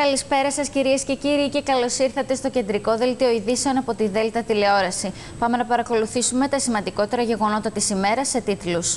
Καλησπέρα σας κυρίες και κύριοι και καλώς ήρθατε στο κεντρικό δελτίο ειδήσεων από τη Δέλτα Τηλεόραση. Πάμε να παρακολουθήσουμε τα σημαντικότερα γεγονότα της ημέρας σε τίτλους.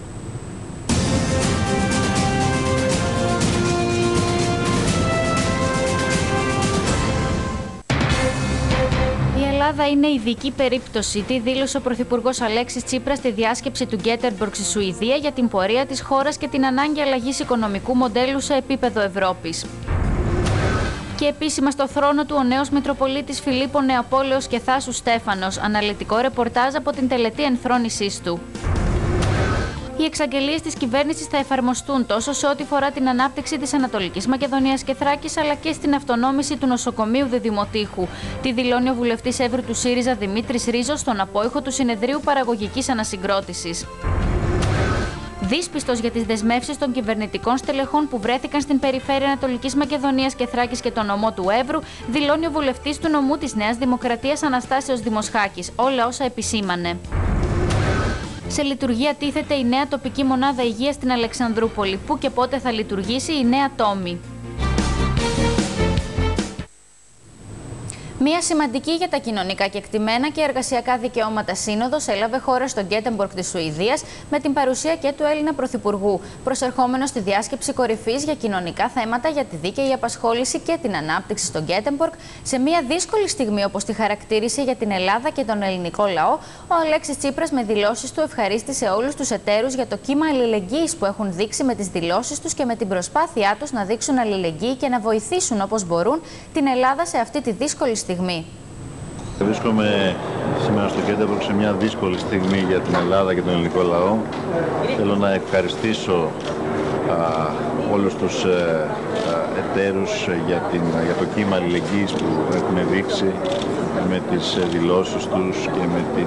Η Ελλάδα είναι ειδική περίπτωση. Τι δήλωσε ο Πρωθυπουργός Αλέξης Τσίπρας στη διάσκεψη του Γκέτεμποργκ στη Σουηδία για την πορεία της χώρας και την ανάγκη αλλαγής οικονομικού μοντέλου σε επίπεδο Ευρώπης. Και επίσημα στο θρόνο του ο νέος Μητροπολίτης Φιλίππο Νεαπόλεως και Θάσου Στέφανος. Αναλυτικό ρεπορτάζ από την τελετή ενθρόνησής του. Οι εξαγγελίες της κυβέρνησης θα εφαρμοστούν τόσο σε ό,τι φορά την ανάπτυξη της Ανατολικής Μακεδονίας και Θράκης, αλλά και στην αυτονόμηση του νοσοκομείου Διδημοτήχου. Τι δηλώνει ο βουλευτής Εύρου του ΣΥΡΙΖΑ Δημήτρης Ρίζος στον απόϊχο του Συνεδρίου Παραγωγικής Ανασυγκρότησης. Δύσπιστος για τις δεσμεύσεις των κυβερνητικών στελεχών που βρέθηκαν στην περιφέρεια Ανατολικής Μακεδονίας και Θράκης και το νομό του Εύρου, δηλώνει ο βουλευτής του νομού της Νέας Δημοκρατίας Αναστάσεως Δημοσχάκης, όλα όσα επισήμανε. Σε λειτουργία τίθεται η νέα τοπική μονάδα υγείας στην Αλεξανδρούπολη. Πού και πότε θα λειτουργήσει η νέα τόμη. Μια σημαντική για τα κοινωνικά κεκτημένα και εργασιακά δικαιώματα σύνοδος έλαβε χώρα στο Γκέτεμποργκ της Σουηδίας με την παρουσία και του Έλληνα Πρωθυπουργού, προσερχόμενος στη διάσκεψη κορυφής για κοινωνικά θέματα για τη δίκαιη απασχόληση και την ανάπτυξη στο Γκέτεμποργκ, σε μια δύσκολη στιγμή, όπως τη χαρακτήρισε για την Ελλάδα και τον ελληνικό λαό, ο Αλέξης Τσίπρας με δηλώσεις του ευχαρίστησε όλους τους εταίρους για το κύμα αλληλεγγύης που έχουν δείξει με τις δηλώσεις τους και με την προσπάθειά τους να δείξουν αλληλεγγύη και να βοηθήσουν όπως μπορούν την Ελλάδα σε αυτή τη δύσκολη στιγμή. Βρίσκομαι σήμερα στο Γκέτεμποργκ σε μια δύσκολη στιγμή για την Ελλάδα και τον ελληνικό λαό. Θέλω να ευχαριστήσω όλους τους εταίρους για το κύμα αλληλεγγύης που έχουν δείξει με τις δηλώσεις τους και με την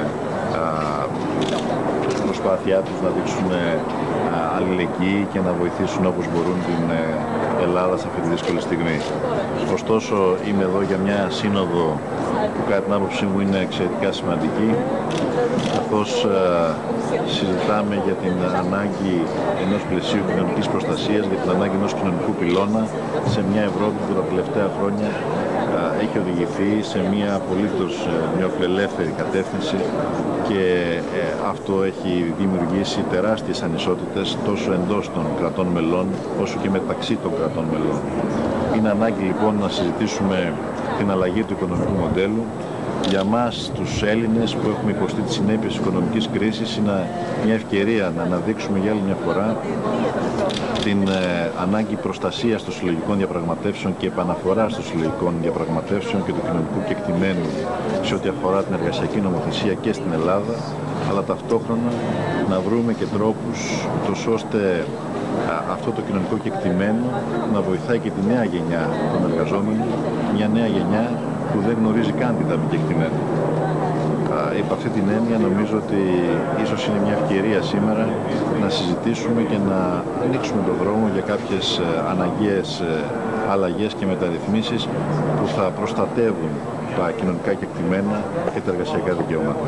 προσπάθειά τους να δείξουν αλληλεγγύη και να βοηθήσουν όπως μπορούν την Ελλάδα σε αυτή τη δύσκολη στιγμή. Ωστόσο, είμαι εδώ για μια σύνοδο που κατά την άποψή μου είναι εξαιρετικά σημαντική, καθώς συζητάμε για την ανάγκη ενός πλαισίου κοινωνικής προστασίας, για την ανάγκη ενός κοινωνικού πυλώνα σε μια Ευρώπη που τα τελευταία χρόνια έχει οδηγηθεί σε μια απολύτως νεοφιλελεύθερη κατεύθυνση και αυτό έχει δημιουργήσει τεράστιες ανισότητες τόσο εντός των κρατών μελών όσο και μεταξύ των κρατών μελών. Είναι ανάγκη λοιπόν να συζητήσουμε την αλλαγή του οικονομικού μοντέλου. Για μας τους Έλληνες που έχουμε υποστεί τις συνέπειες της οικονομικής κρίσης είναι μια ευκαιρία να αναδείξουμε για άλλη μια φορά την ανάγκη προστασίας των συλλογικών διαπραγματεύσεων και επαναφοράς των συλλογικών διαπραγματεύσεων και του κοινωνικού κεκτημένου σε ό,τι αφορά την εργασιακή νομοθεσία και στην Ελλάδα, αλλά ταυτόχρονα να βρούμε και τρόπους τόσο ώστε αυτό το κοινωνικό κεκτημένο να βοηθάει και τη νέα γενιά των εργαζόμενων, μια νέα γενιά που δεν γνωρίζει καν τι θα πει κεκτημένο. Υπ' αυτή την έννοια νομίζω ότι ίσως είναι μια ευκαιρία σήμερα να συζητήσουμε και να ανοίξουμε τον δρόμο για κάποιες αναγκαίες αλλαγές και μεταρρυθμίσεις που θα προστατεύουν τα κοινωνικά κεκτημένα και τα εργασιακά δικαιώματα.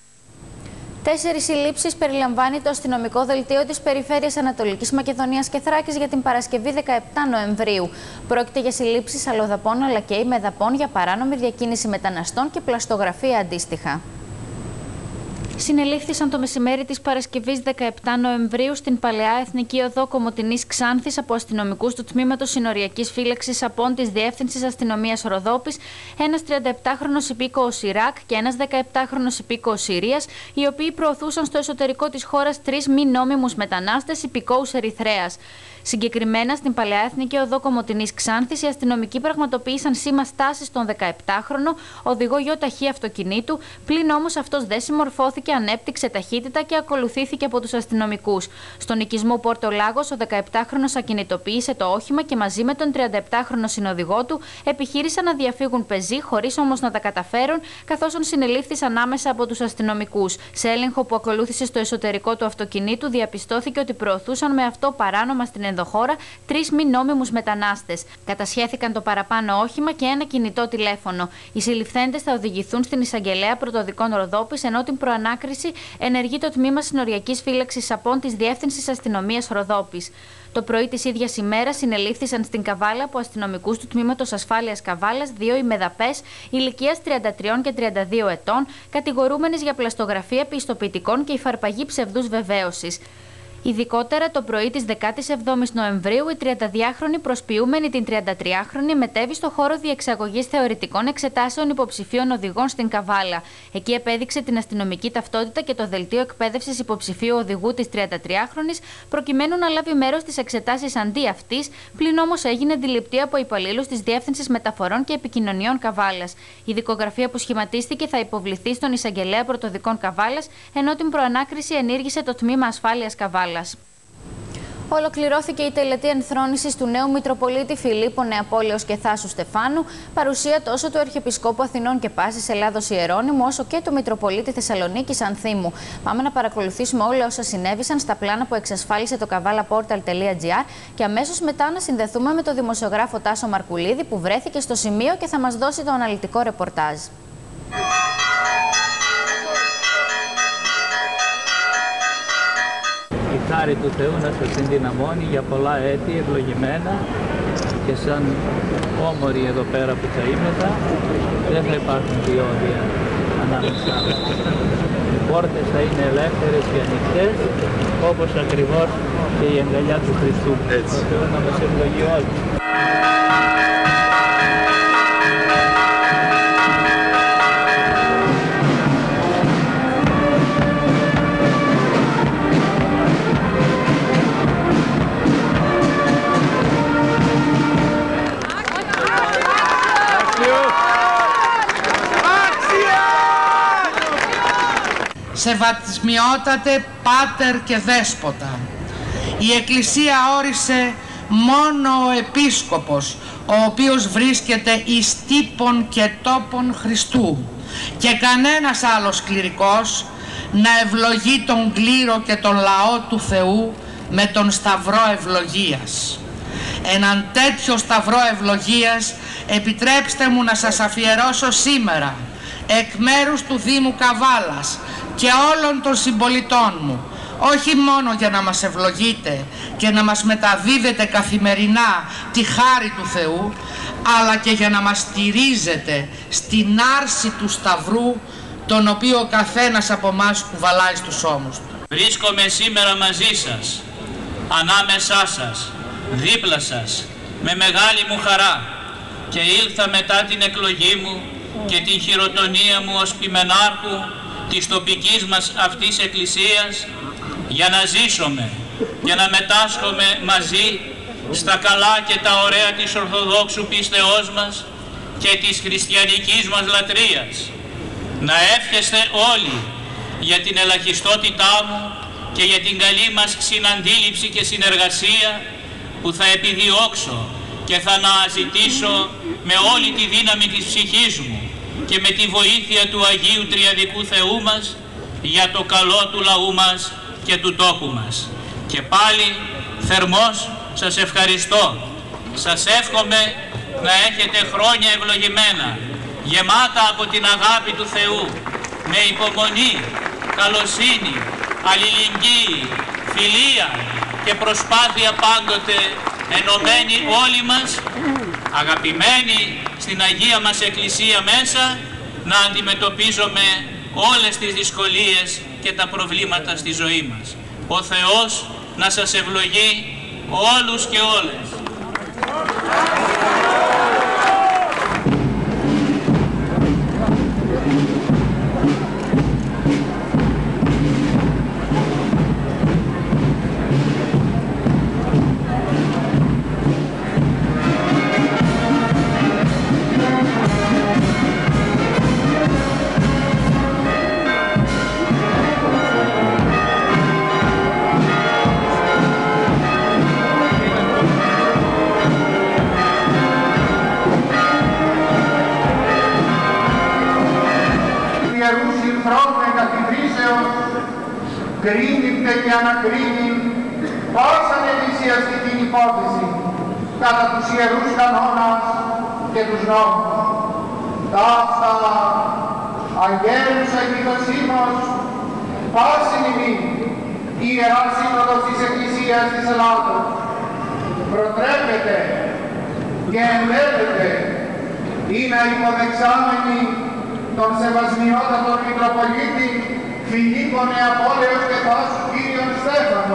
4 συλλήψεις περιλαμβάνει το αστυνομικό δελτίο της Περιφέρειας Ανατολικής Μακεδονίας και Θράκης για την Παρασκευή 17 Νοεμβρίου. Πρόκειται για συλλήψεις αλλοδαπών αλλά και ημεδαπών για παράνομη διακίνηση μεταναστών και πλαστογραφία αντίστοιχα. Συνελήφθησαν το μεσημέρι της Παρασκευής 17 Νοεμβρίου στην Παλαιά Εθνική Οδό Κομοτηνής Ξάνθης από αστυνομικούς του Τμήματος Συνοριακής Φύλαξης ΑΠΟΝ της Διεύθυνσης Αστυνομίας Ροδόπης, ένας 37χρονος υπήκοος Ιράκ και ένας 17χρονος υπήκοος Συρίας, οι οποίοι προωθούσαν στο εσωτερικό της χώρας 3 μη νόμιμους μετανάστες υπηκόους Ερυθρέας. Συγκεκριμένα, στην Παλαιά Εθνική Οδό Κομοτηνής Ξάνθης, οι αστυνομικοί πραγματοποίησαν σήμα στάσης στον 17χρονο οδηγό γιοταχή αυτοκινήτου, πλην όμως αυτός δεν συμμορφώθηκε, ανέπτυξε ταχύτητα και ακολουθήθηκε από τους αστυνομικούς. Στον οικισμό Πόρτο Λάγος, ο 17χρονος ακινητοποίησε το όχημα και μαζί με τον 37χρονο συνοδηγό του επιχείρησαν να διαφύγουν πεζοί, χωρίς όμως να τα καταφέρουν, καθώς συνελήφθησαν άμεσα από τους αστυνομικούς. Σε έλεγχο που ακολούθησε στο εσωτερικό του αυτοκινήτου, διαπιστώθηκε ότι προωθούσαν με αυτό παράνομα στην ενδοχώρα 3 μη νόμιμους μετανάστες. Κατασχέθηκαν το παραπάνω όχημα και ένα κινητό τηλέφωνο. Οι συλληφθέντες θα οδηγηθούν στην Εισαγγελέα Πρωτοδικών Ροδόπης, ενώ την προανάκριση ενεργεί το Τμήμα Συνοριακής Φύλαξης ΑΠΟΝ της Διεύθυνσης Αστυνομίας Ροδόπης. Το πρωί της ίδιας ημέρας συνελήφθησαν στην Καβάλα από αστυνομικούς του Τμήματος Ασφάλειας Καβάλας 2 ημεδαπές ηλικίας 33 και 32 ετών, κατηγορούμενες για πλαστογραφία πιστοποιητικών και υφαρπαγή ψευδούς βεβαίωσης. Ειδικότερα, το πρωί της 17ης Νοεμβρίου, η 32χρονη προσποιούμενη την 33χρονη μετέβη στο χώρο διεξαγωγής θεωρητικών εξετάσεων υποψηφίων οδηγών στην Καβάλα. Εκεί επέδειξε την αστυνομική ταυτότητα και το δελτίο εκπαίδευσης υποψηφίου οδηγού της 33χρονης, προκειμένου να λάβει μέρος στις εξετάσεις αντί αυτής, πλην όμως έγινε αντιληπτή από υπαλλήλους της Διεύθυνσης Μεταφορών και Επικοινωνιών Καβάλας. Η δικογραφία που σχηματίστηκε θα υποβληθεί στον Εισαγγελέα Πρωτοδικών Καβάλας, ενώ την προανάκριση ενήργησε το Τμήμα Ασφάλειας Καβάλας. Ολοκληρώθηκε η τελετή ενθρόνησης του νέου Μητροπολίτη Φιλίππο Νεαπόλεως και Θάσου Στεφάνου, παρουσία τόσο του Αρχιεπισκόπου Αθηνών και Πάσης Ελλάδος Ιερώνυμου, όσο και του Μητροπολίτη Θεσσαλονίκης Ανθίμου. Πάμε να παρακολουθήσουμε όλα όσα συνέβησαν στα πλάνα που εξασφάλισε το kavalaportal.gr και αμέσως μετά να συνδεθούμε με τον δημοσιογράφο Τάσο Μαρκουλίδη, που βρέθηκε στο σημείο και θα μας δώσει το αναλυτικό ρεπορτάζ. Η χάρη του Θεού να σας ενδυναμώνει για πολλά έτη ευλογημένα και σαν όμοροι εδώ πέρα που θα είμαστε, δεν θα υπάρχουν διόδια ανάμεσά μας. Οι πόρτες θα είναι ελεύθερες και ανοιχτές, όπως ακριβώς και η αγκαλιά του Χριστού. Έτσι. Ο Θεός να μας ευλογεί όλους. Σεβασμιότατε Πάτερ και Δέσποτα, η Εκκλησία όρισε μόνο ο Επίσκοπος, ο οποίος βρίσκεται εις τύπων και τόπων Χριστού, και κανένας άλλος κληρικός να ευλογεί τον κλήρο και τον λαό του Θεού με τον Σταυρό Ευλογίας. Έναν τέτοιο Σταυρό Ευλογίας επιτρέψτε μου να σας αφιερώσω σήμερα εκ μέρους του Δήμου Καβάλας και όλων των συμπολιτών μου, όχι μόνο για να μας ευλογείτε και να μας μεταδίδετε καθημερινά τη χάρη του Θεού, αλλά και για να μας στηρίζετε στην άρση του Σταυρού, τον οποίο ο καθένας από εμάς κουβαλάει στους ώμους του. Βρίσκομαι σήμερα μαζί σας, ανάμεσά σας, δίπλα σας, με μεγάλη μου χαρά, και ήλθα μετά την εκλογή μου και την χειροτονία μου ως ποιμενάρχου της τοπικής μας αυτής εκκλησίας, για να ζήσουμε και να μετάσχουμε μαζί στα καλά και τα ωραία της Ορθοδόξου πίστεώς μας και της χριστιανικής μας λατρείας. Να εύχεστε όλοι για την ελαχιστότητά μου και για την καλή μας συναντήληψη και συνεργασία, που θα επιδιώξω και θα αναζητήσω με όλη τη δύναμη της ψυχής μου και με τη βοήθεια του Αγίου Τριαδικού Θεού μας, για το καλό του λαού μας και του τόπου μας. Και πάλι θερμός σας ευχαριστώ. Σας εύχομαι να έχετε χρόνια ευλογημένα, γεμάτα από την αγάπη του Θεού, με υπομονή, καλοσύνη, αλληλεγγύη, φιλία και προσπάθεια πάντοτε ενωμένοι όλοι μας, αγαπημένοι στην Αγία μας Εκκλησία μέσα, να αντιμετωπίζουμε όλες τις δυσκολίες και τα προβλήματα στη ζωή μας. Ο Θεός να σας ευλογεί όλους και όλες. Κρίνεται και ανακρίνει πόσαν εκκλησιαστική υπόθεση κατά τους ιερούς κανόνας και τους νόμους. Ταύτα αγγέλους εκδοσίμως πάσιν ημί, η Ιερά Σύνοδος της Εκκλησίας της Ελλάδος, προτρέπεται και ενδέχεται ή να υποδεξάμενοι τον Σεβασμιότατο Μητροπολίτη Φιλίππο Νεαπόλεως και Θάσου Κύριον Στέφανο.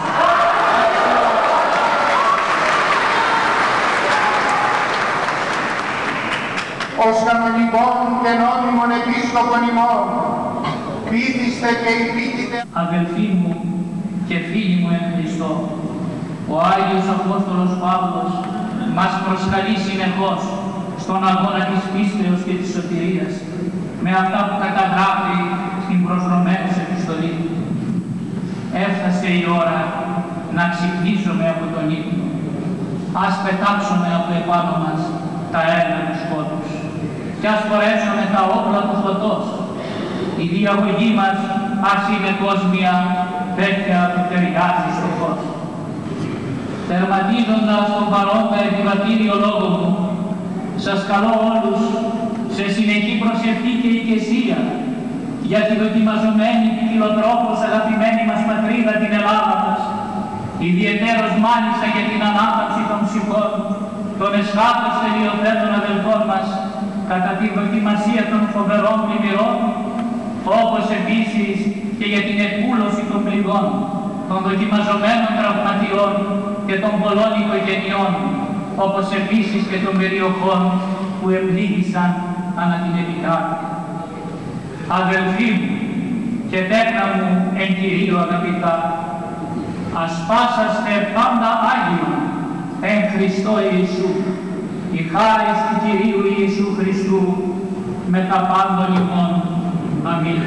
Ως κανονικών και νόμιμων επίσκοπων ημών, πείθιστε και υπήτητε. Αδελφοί μου και φίλοι μου εν Χριστώ, ο Άγιος Απόστολος Παύλος μας προσκαλεί συνεχώς στον αγώνα της πίστεως και της σωτηρίας, με αυτά που καταγράφει στην προς Ρωμαίους επιστολή. Έφτασε η ώρα να ξυπνήσουμε από τον ύπνο. Ας πετάξουμε από επάνω μας τα έργα του σκότους κι ας φορέσουμε τα όπλα του φωτός. Η διαγωγή μας ας είναι κόσμια τέτοια που ταιριάζει στο φως. Τερματίζοντας τον παρόντα επιβατήριο λόγο μου, σας καλώ όλους σε συνεχή προσευχή και οικεσία για τη δοκιμαζομένη ποικιλοτρόπως αγαπημένη μας πατρίδα την Ελλάδα μας, ιδιαιτέρως μάλιστα για την ανάπαυση των ψυχών των εσχάτως τελειοθέτων αδελφών μας κατά τη δοκιμασία των φοβερών πλημμυρών, όπως επίσης και για την εκπούλωση των πληγών, των δοκιμαζομένων τραυματιών και των πολλών οικογενειών, όπως επίσης και των περιοχών που επλήγησαν ανά την επικράτεια. Αδελφοί μου και τέκνα μου εν Κυρίω αγαπητά, ας πάσαστε πάντα Άγιον εν Χριστώ Ιησού, η χάρις του Κυρίου Ιησού Χριστού με τα πάντων ημών. Αμήν.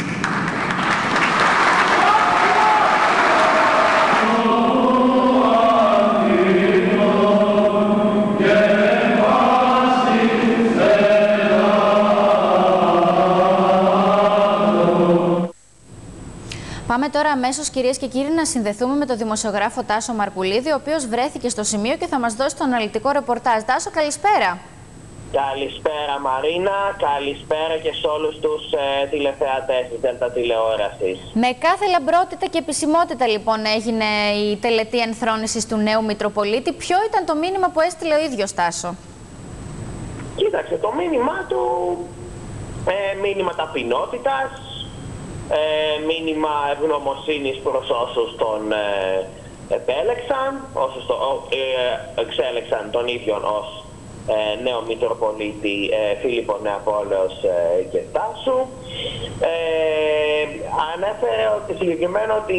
Πάμε τώρα αμέσως, κυρίες και κύριοι, να συνδεθούμε με τον δημοσιογράφο Τάσο Μαρκουλίδη, ο οποίος βρέθηκε στο σημείο και θα μας δώσει το αναλυτικό ρεπορτάζ. Τάσο, καλησπέρα. Καλησπέρα Μαρίνα, καλησπέρα και σε όλους τους τηλεθεατές της ΔΕΛΤΑ τηλεόρασης. Με κάθε λαμπρότητα και επισημότητα λοιπόν έγινε η τελετή ενθρόνησης του νέου Μητροπολίτη. Ποιο ήταν το μήνυμα που έστειλε ο ίδιος, Τάσο? Κοίταξε, το μήνυμά του, μήνυμα ταπεινότητας, μήνυμα ευγνωμοσύνης προς όσους τον επέλεξαν, όσους εξέλεξαν τον ίδιο ως νέο Μητροπολίτη Φίλιππο Νεαπόλεως και Τάσου. Ανέφερε ότι συγκεκριμένα ότι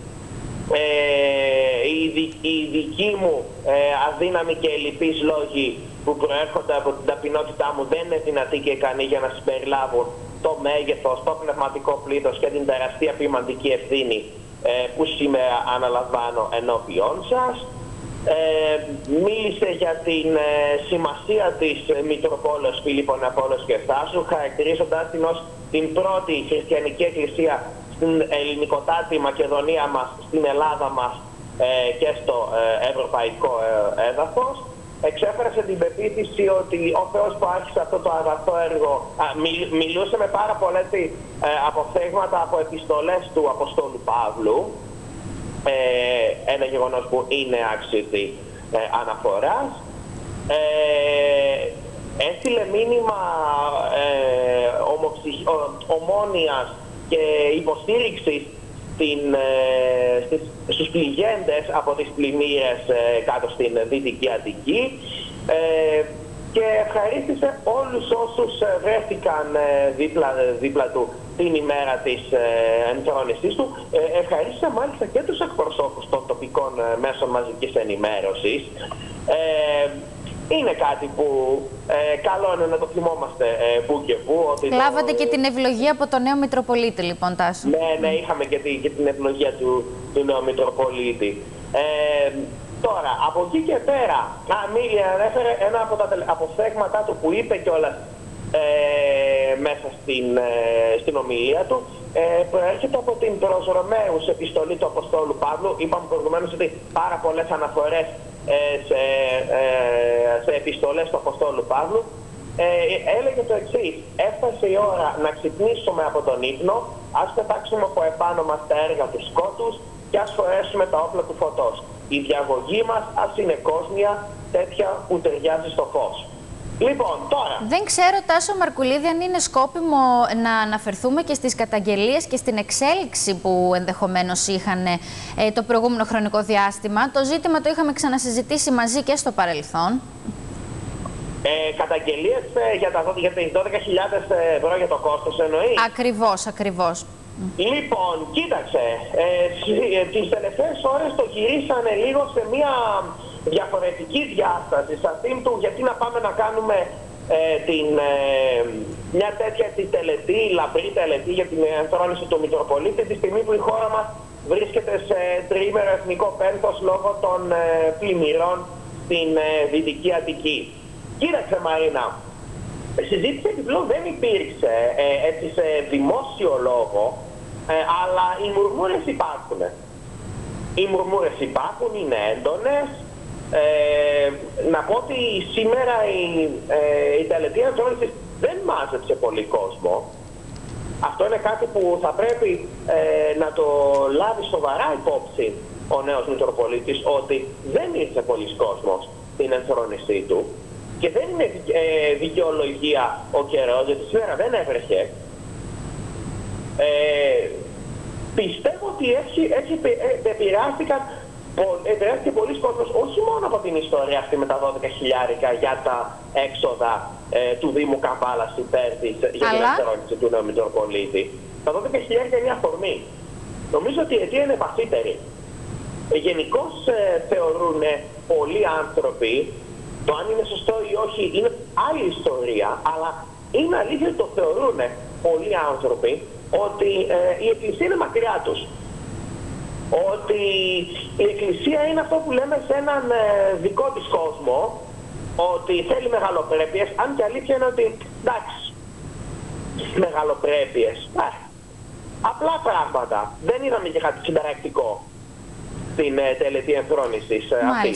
οι δικοί μου αδύναμοι και ελλειπείς λόγοι που προέρχονται από την ταπεινότητά μου δεν είναι δυνατοί και ικανοί για να συμπεριλάβουν το μέγεθος, το πνευματικό πλήθος και την τεράστια ποιμαντική ευθύνη που σήμερα αναλαμβάνω ενώπιον σας. Μίλησε για την σημασία της Μητροπόλεως Φίλιππο Νεαπόλεως και Τάσου, χαρακτηρίζοντας την ως την πρώτη χριστιανική εκκλησία στην ελληνικοτάτη Μακεδονία μας, στην Ελλάδα μας και στο ευρωπαϊκό έδαφος. Εξέφρασε την πεποίθηση ότι ο Θεός που άρχισε αυτό το αγαθό έργο, μιλούσε με πάρα πολλά αποφθέγματα από επιστολές του Αποστόλου Παύλου, ένα γεγονός που είναι άξιτη αναφοράς. Έστειλε μήνυμα ομόνοιας και υποστήριξης στους πληγέντες από τις πλημμύρες κάτω στην Δυτική Αττική και ευχαρίστησε όλους όσους βρέθηκαν δίπλα του την ημέρα της ενθρόνησής του. Ευχαρίστησε μάλιστα και τους εκπροσώπους των τοπικών μέσων μαζικής ενημέρωσης. Είναι κάτι που καλό είναι να το θυμόμαστε που και που. Λάβατε και την ευλογία από τον νέο Μητροπολίτη, λοιπόν, Τάσο. Ναι, είχαμε και την ευλογία του νέου Μητροπολίτη. Τώρα, από εκεί και πέρα, ανέφερε ένα από τα αποφθέγματά του που είπε κιόλας μέσα στην ομιλία του, προέρχεται από την προς Ρωμαίους επιστολή του Αποστόλου Παύλου. Είπαμε προηγουμένως ότι πάρα πολλές αναφορές σε επιστολές του Αποστόλου Παύλου. Έλεγε το εξής: έφτασε η ώρα να ξυπνήσουμε από τον ύπνο, ας πετάξουμε από επάνω μας τα έργα του σκότους και ας φορέσουμε τα όπλα του φωτός. η διαγωγή μας ας είναι κόσμια τέτοια που ταιριάζει στο φως. Λοιπόν, τώρα... Δεν ξέρω, Τάσο Μαρκουλίδη, αν είναι σκόπιμο να αναφερθούμε και στις καταγγελίες και στην εξέλιξη που ενδεχομένως είχαν το προηγούμενο χρονικό διάστημα. Το ζήτημα το είχαμε ξανασυζητήσει μαζί και στο παρελθόν. Καταγγελίες για τις 12.000 ευρώ για το κόστος εννοεί. Ακριβώς, ακριβώς. Λοιπόν, κοίταξε, τις τελευταίες ώρες το γυρίσανε λίγο σε μια διαφορετική διάσταση, σε αυτήν του γιατί να πάμε να κάνουμε μια τέτοια τελετή, λαμπρή τελετή για την ενθρόνηση του Μητροπολίτη, τη στιγμή που η χώρα μας βρίσκεται σε τριήμερο εθνικό πένθος λόγω των πλημμυρών στην Δυτική Αττική. Κοίταξε, Μαρίνα, συζήτηση επιπλέον δεν υπήρξε έτσι σε δημόσιο λόγο, αλλά οι μουρμούρες υπάρχουν. Οι μουρμούρες υπάρχουν, είναι έντονες. Να πω ότι σήμερα η τελετή ενθρόνησης δεν μάζεψε πολύ κόσμο. Αυτό είναι κάτι που θα πρέπει να το λάβει σοβαρά υπόψη ο νέος Μητροπολίτης, ότι δεν ήρθε πολλής κόσμος στην ενθρόνησή του. Και δεν είναι δικαιολογία ο καιρός, γιατί σήμερα δεν έβρεχε. Πιστεύω ότι έτσι επηρεάστηκε πολλοί κόσμος, όχι μόνο από την ιστορία αυτή με τα 12.000 για τα έξοδα του Δήμου Καμπάλας υπέρ της για την ενθρόνηση του νέου Μητροπολίτη. Τα 12.000 είναι μια αφορμή. Νομίζω ότι η αιτία είναι βαθύτερη. Γενικώς θεωρούν πολλοί άνθρωποι, το αν είναι σωστό ή όχι είναι άλλη ιστορία, αλλά είναι αλήθεια ότι το θεωρούν πολλοί άνθρωποι ότι η Εκκλησία είναι μακριά τους. Ότι η Εκκλησία είναι αυτό που λέμε σε έναν δικό της κόσμο, ότι θέλει μεγαλοπρέπειες, αν και αλήθεια είναι ότι εντάξει, μεγαλοπρέπειες, απλά πράγματα. Δεν είδαμε και κάτι συνταρακτικό στην τελετή ενθρόνησης αυτή.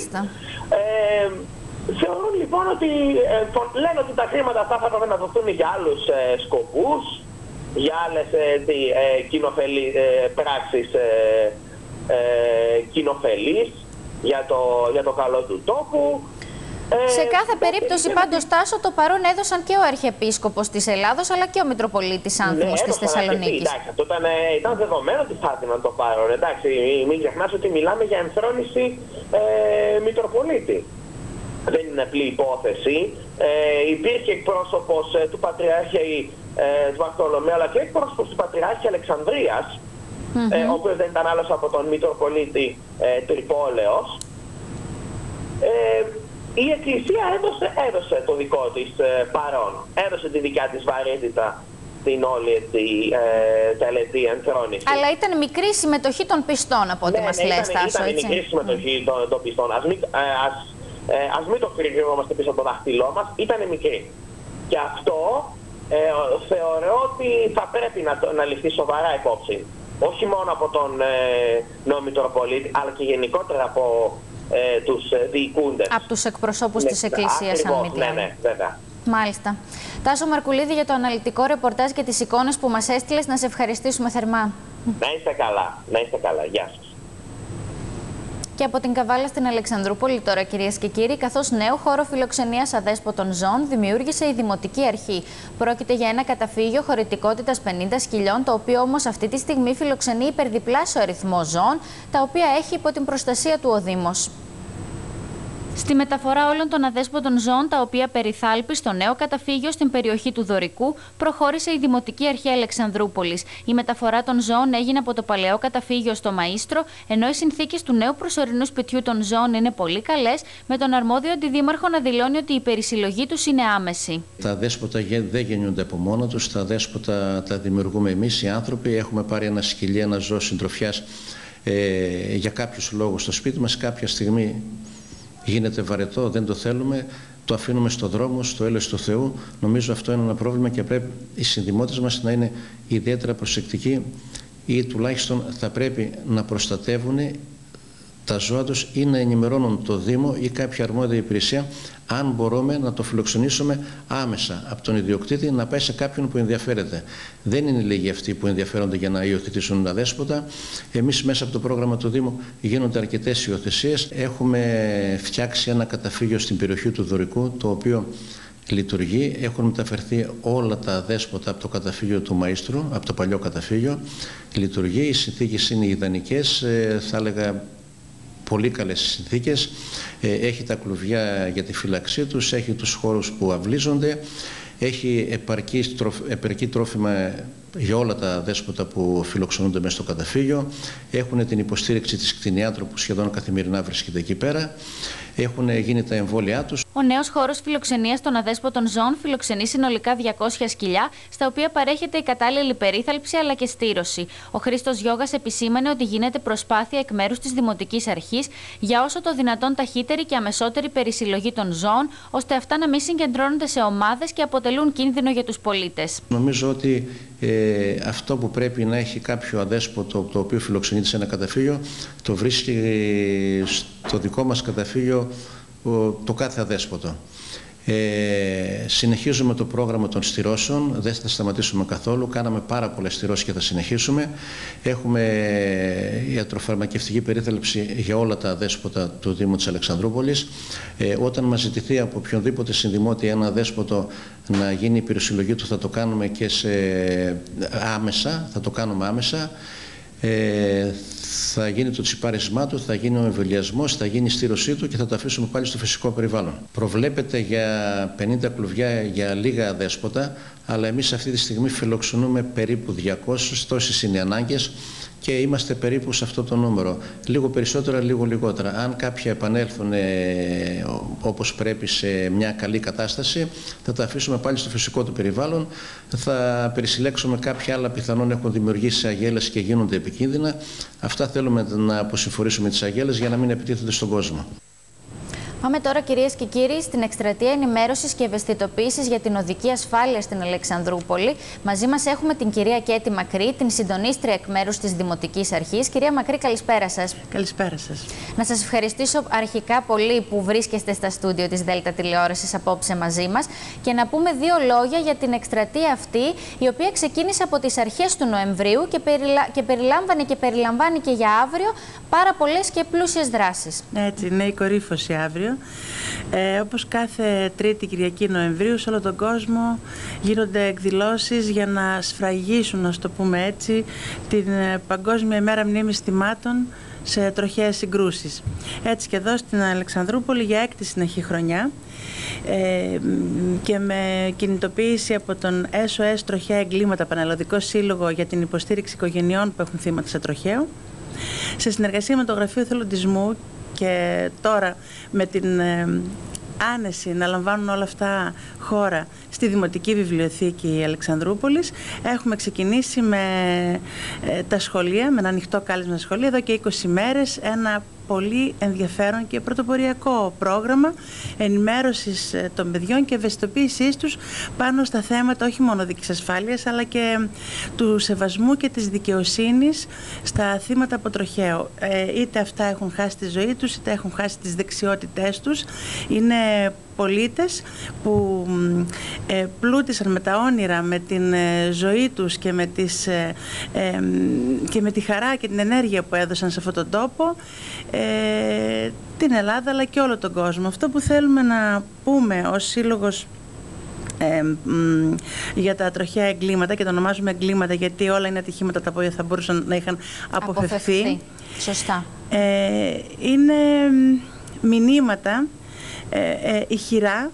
Θεωρούν λοιπόν ότι λένε ότι τα χρήματα αυτά θα πρέπει να δοθούν για άλλους σκοπούς, για άλλες πράξεις κοινοφελείς, για το καλό του τόπου. Σε κάθε περίπτωση πάντως, Τάσο, το παρόν έδωσαν και ο Αρχιεπίσκοπος της Ελλάδος αλλά και ο Μητροπολίτης Άνθιμος της Θεσσαλονίκης. Εντάξει, αυτό ήταν δεδομένο ότι θα έδιναν το παρόν. Εντάξει, μην ξεχνάς ότι μιλάμε για ενθρόνηση Μητροπολίτη. Δεν είναι απλή υπόθεση. Υπήρχε εκπρόσωπος του Πατριάρχη του Βαρθολομαίου, αλλά και εκπρόσωπος του Πατριάρχη Αλεξανδρίας, ο οποίος δεν ήταν άλλος από τον Μητροπολίτη Τρυπόλεως. Η Εκκλησία έδωσε το δικό της παρόν, έδωσε τη δικιά της βαρύτητα στην όλη τελετή ενθρόνηση. Αλλά ήταν μικρή συμμετοχή των πιστών, από ό,τι μας λες, Τάσο, έτσι. Ήταν μικρή συμμετοχή των πιστών. Ας μην το κρυβόμαστε πίσω από το δάχτυλό μας, ήταν μικρή. Και αυτό θεωρώ ότι θα πρέπει να ληφθεί σοβαρά υπόψη. Όχι μόνο από τον νέο Μητροπολίτη, αλλά και γενικότερα από τους διοικούντες. Από τους εκπροσώπους της Εκκλησίας, αν μη τι άλλο. Ναι, βέβαια. Μάλιστα. Τάσο Μαρκουλίδη, για το αναλυτικό ρεπορτάζ και τις εικόνες που μας έστειλες, να σε ευχαριστήσουμε θερμά. Να είστε καλά. Να είστε καλά. Γεια σας. Και από την Καβάλα στην Αλεξανδρούπολη τώρα, κυρίες και κύριοι, καθώς νέο χώρο φιλοξενίας αδέσποτων ζώων δημιούργησε η Δημοτική Αρχή. Πρόκειται για ένα καταφύγιο χωρητικότητας 50 σκυλιών, το οποίο όμως αυτή τη στιγμή φιλοξενεί υπερδιπλάσιο αριθμό ζώων, τα οποία έχει υπό την προστασία του ο Δήμος. Στη μεταφορά όλων των αδέσποτων ζώων, τα οποία περιθάλπει στο νέο καταφύγιο στην περιοχή του Δωρικού, προχώρησε η Δημοτική Αρχή Αλεξανδρούπολης. Η μεταφορά των ζώων έγινε από το παλαιό καταφύγιο στο Μαΐστρο, ενώ οι συνθήκες του νέου προσωρινού σπιτιού των ζώων είναι πολύ καλές, με τον αρμόδιο αντιδήμαρχο να δηλώνει ότι η περισυλλογή τους είναι άμεση. Τα αδέσποτα δεν γεννιούνται από μόνα τους, τα αδέσποτα τα δημιουργούμε εμείς οι άνθρωποι. Έχουμε πάρει ένα σκυλί, ένα ζώο συντροφιάς για κάποιους λόγους στο σπίτι μας. Κάποια στιγμή γίνεται βαρετό, δεν το θέλουμε, το αφήνουμε στο δρόμο, στο έλεος του Θεού. Νομίζω αυτό είναι ένα πρόβλημα και πρέπει οι συνδημότες μας να είναι ιδιαίτερα προσεκτικοί ή τουλάχιστον θα πρέπει να προστατεύουν τα ζώα τους ή να ενημερώνουν το Δήμο ή κάποια αρμόδια υπηρεσία αν μπορούμε να το φιλοξενήσουμε άμεσα από τον ιδιοκτήτη να πάει σε κάποιον που ενδιαφέρεται. Δεν είναι λίγοι αυτοί που ενδιαφέρονται για να υιοθετήσουν τα δέσποτα. Εμείς μέσα από το πρόγραμμα του Δήμου γίνονται αρκετές υιοθεσίες. Έχουμε φτιάξει ένα καταφύγιο στην περιοχή του Δωρικού, το οποίο λειτουργεί. Έχουν μεταφερθεί όλα τα δέσποτα από το καταφύγιο του Μαΐστρου, από το παλιό καταφύγιο. Λειτουργεί, οι συνθήκες είναι ιδανικές, θα έλεγα πολύ καλές συνθήκες. Έχει τα κλουβιά για τη φύλαξή τους, έχει τους χώρους που αυλίζονται, έχει επαρκή τρόφιμα για όλα τα δέσποτα που φιλοξενούνται μέσα στο καταφύγιο. Έχουν την υποστήριξη της κτηνιάτρου που σχεδόν καθημερινά βρίσκεται εκεί πέρα. Έχουν γίνει τα εμβόλια τους. Ο νέος χώρος φιλοξενίας των αδέσποτων ζώων φιλοξενεί συνολικά 200 σκυλιά, στα οποία παρέχεται η κατάλληλη περίθαλψη αλλά και στήρωση. Ο Χρήστος Γιώγας επισήμανε ότι γίνεται προσπάθεια εκ μέρους της Δημοτικής Αρχής για όσο το δυνατόν ταχύτερη και αμεσότερη περισυλλογή των ζώων, ώστε αυτά να μην συγκεντρώνονται σε ομάδες και αποτελούν κίνδυνο για τους πολίτες. Νομίζω ότι αυτό που πρέπει να έχει κάποιο αδέσποτο το οποίο φιλοξενείται σε ένα καταφύγιο, το βρίσκει στο δικό μας καταφύγιο το κάθε αδέσποτο. Συνεχίζουμε το πρόγραμμα των στηρώσεων, δεν θα σταματήσουμε καθόλου, κάναμε πάρα πολλές στηρώσεις και θα συνεχίσουμε. Έχουμε ιατροφαρμακευτική περίθαλψη για όλα τα αδέσποτα του Δήμου της Αλεξανδρούπολης. Όταν μας ζητηθεί από οποιονδήποτε συνδημότη ένα αδέσποτο να γίνει η πυροσυλλογή του, θα το κάνουμε και άμεσα, θα το κάνουμε άμεσα. Θα γίνει το τσιπάρισμά του, θα γίνει ο εμβολιασμός, θα γίνει η στήρωσή του και θα το αφήσουμε πάλι στο φυσικό περιβάλλον. Προβλέπεται για 50 κλουβιά για λίγα αδέσποτα, αλλά εμείς αυτή τη στιγμή φιλοξενούμε περίπου 200, τόσες είναι οι ανάγκες και είμαστε περίπου σε αυτό το νούμερο. Λίγο περισσότερα, λίγο λιγότερα. Αν κάποια επανέλθουν όπως πρέπει σε μια καλή κατάσταση, θα τα αφήσουμε πάλι στο φυσικό του περιβάλλον. Θα περισυλλέξουμε κάποια άλλα πιθανόν έχουν δημιουργήσει αγέλες και γίνονται επικίνδυνα. Αυτά θέλουμε να αποσυμφορήσουμε τις αγέλες για να μην επιτίθενται στον κόσμο. Πάμε τώρα, κυρίες και κύριοι, στην εκστρατεία ενημέρωσης και ευαισθητοποίησης για την οδική ασφάλεια στην Αλεξανδρούπολη. Μαζί μας έχουμε την κυρία Κέτη Μακρύ, την συντονίστρια εκ μέρους της Δημοτικής Αρχής. Κυρία Μακρύ, καλησπέρα σας. Καλησπέρα σας. Να σας ευχαριστήσω αρχικά πολύ που βρίσκεστε στα στούντιο της Δέλτα Τηλεόρασης απόψε μαζί μας και να πούμε δύο λόγια για την εκστρατεία αυτή, η οποία ξεκίνησε από τις αρχές του Νοεμβρίου και περιλάμβανε και περιλαμβάνει και για αύριο πάρα πολλές και πλούσιες δράσεις. Έτσι, είναι η κορύφωση αύριο. Όπως κάθε Τρίτη Κυριακή Νοεμβρίου, σε όλο τον κόσμο γίνονται εκδηλώσεις για να σφραγίσουν, να το πούμε έτσι, την Παγκόσμια ημέρα μνήμης θυμάτων σε τροχαίες συγκρούσεις. Έτσι και εδώ στην Αλεξανδρούπολη για 6η συνεχή χρονιά και με κινητοποίηση από τον SOS Τροχαία Εγκλήματα Πανελλαδικό Σύλλογο για την υποστήριξη οικογενειών που έχουν θύματα σε τροχαίο, σε συνεργασία με το Γραφείο Εθελοντισμού και τώρα με την άνεση να λαμβάνουν όλα αυτά χώρα στη Δημοτική Βιβλιοθήκη Αλεξανδρούπολης, έχουμε ξεκινήσει με τα σχολεία, με ένα ανοιχτό κάλεσμα στα σχολεία εδώ και 20 μέρες, ένα πολύ ενδιαφέρον και πρωτοποριακό πρόγραμμα ενημέρωσης των παιδιών και ευαισθητοποίησής τους πάνω στα θέματα όχι μόνο δικής ασφάλειας αλλά και του σεβασμού και της δικαιοσύνης στα θύματα από τροχαίο. Είτε αυτά έχουν χάσει τη ζωή τους, είτε έχουν χάσει τις δεξιότητές τους. Είναι πολίτες που πλούτησαν με τα όνειρα, με την ζωή τους και με τη χαρά και την ενέργεια που έδωσαν σε αυτόν τον τόπο, την Ελλάδα αλλά και όλο τον κόσμο. Αυτό που θέλουμε να πούμε ως σύλλογος για τα τροχαία εγκλήματα, και το ονομάζουμε εγκλήματα γιατί όλα είναι ατυχήματα τα οποία θα μπορούσαν να είχαν αποφευθεί. Σωστά. Είναι μηνύματα ηχηρά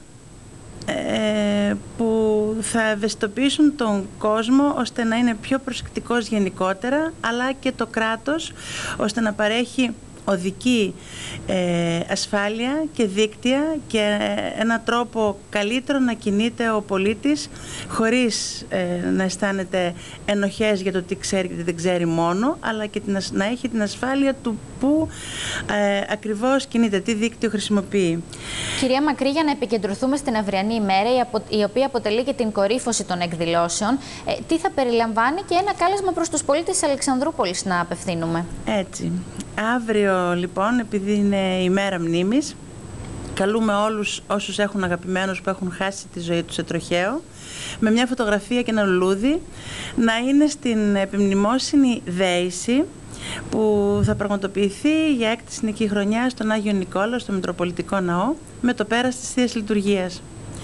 που θα ευαισθητοποιήσουν τον κόσμο ώστε να είναι πιο προσεκτικός γενικότερα, αλλά και το κράτος ώστε να παρέχει οδική ασφάλεια και δίκτυα και έναν τρόπο καλύτερο να κινείται ο πολίτης χωρίς να αισθάνεται ενοχές για το τι ξέρει και τι δεν ξέρει μόνο, αλλά και να έχει την ασφάλεια του που ακριβώς κινείται, τι δίκτυο χρησιμοποιεί. Κυρία Μακρύ, για να επικεντρωθούμε στην αυριανή ημέρα, η οποία αποτελεί και την κορύφωση των εκδηλώσεων, τι θα περιλαμβάνει και ένα κάλεσμα προς τους πολίτες της Αλεξανδρούπολης να απευθύνουμε? Έτσι. Αύριο λοιπόν, επειδή είναι η μέρα μνήμης, καλούμε όλους όσους έχουν αγαπημένους που έχουν χάσει τη ζωή τους σε τροχαίο, με μια φωτογραφία και ένα λουλούδι, να είναι στην επιμνημόσυνη δέηση που θα πραγματοποιηθεί για έκτη συνική χρονιά στον Άγιο Νικόλαο, στο Μητροπολιτικό Ναό, με το πέρας της Θείας Λειτουργίας.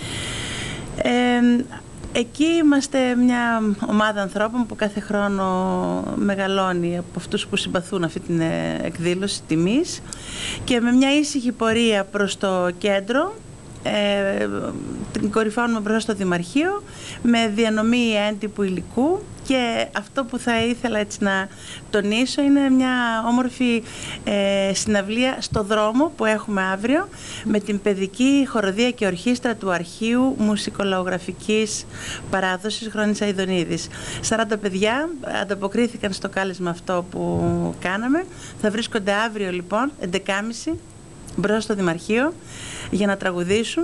Εκεί είμαστε μια ομάδα ανθρώπων που κάθε χρόνο μεγαλώνει από αυτούς που συμπαθούν αυτή την εκδήλωση τιμής, και με μια ήσυχη πορεία προς το κέντρο την κορυφώνουμε μπροστά στο Δημαρχείο με διανομή έντυπου υλικού. Και αυτό που θα ήθελα έτσι να τονίσω είναι μια όμορφη συναυλία στο δρόμο που έχουμε αύριο με την παιδική χοροδία και ορχήστρα του Αρχείου Μουσικολογραφικής Παράδοσης Χρόνης Αηδονίδης. 40 παιδιά ανταποκρίθηκαν στο κάλεσμα αυτό που κάναμε. Θα βρίσκονται αύριο λοιπόν 11.30 μπροστά στο Δημαρχείο για να τραγουδήσουν,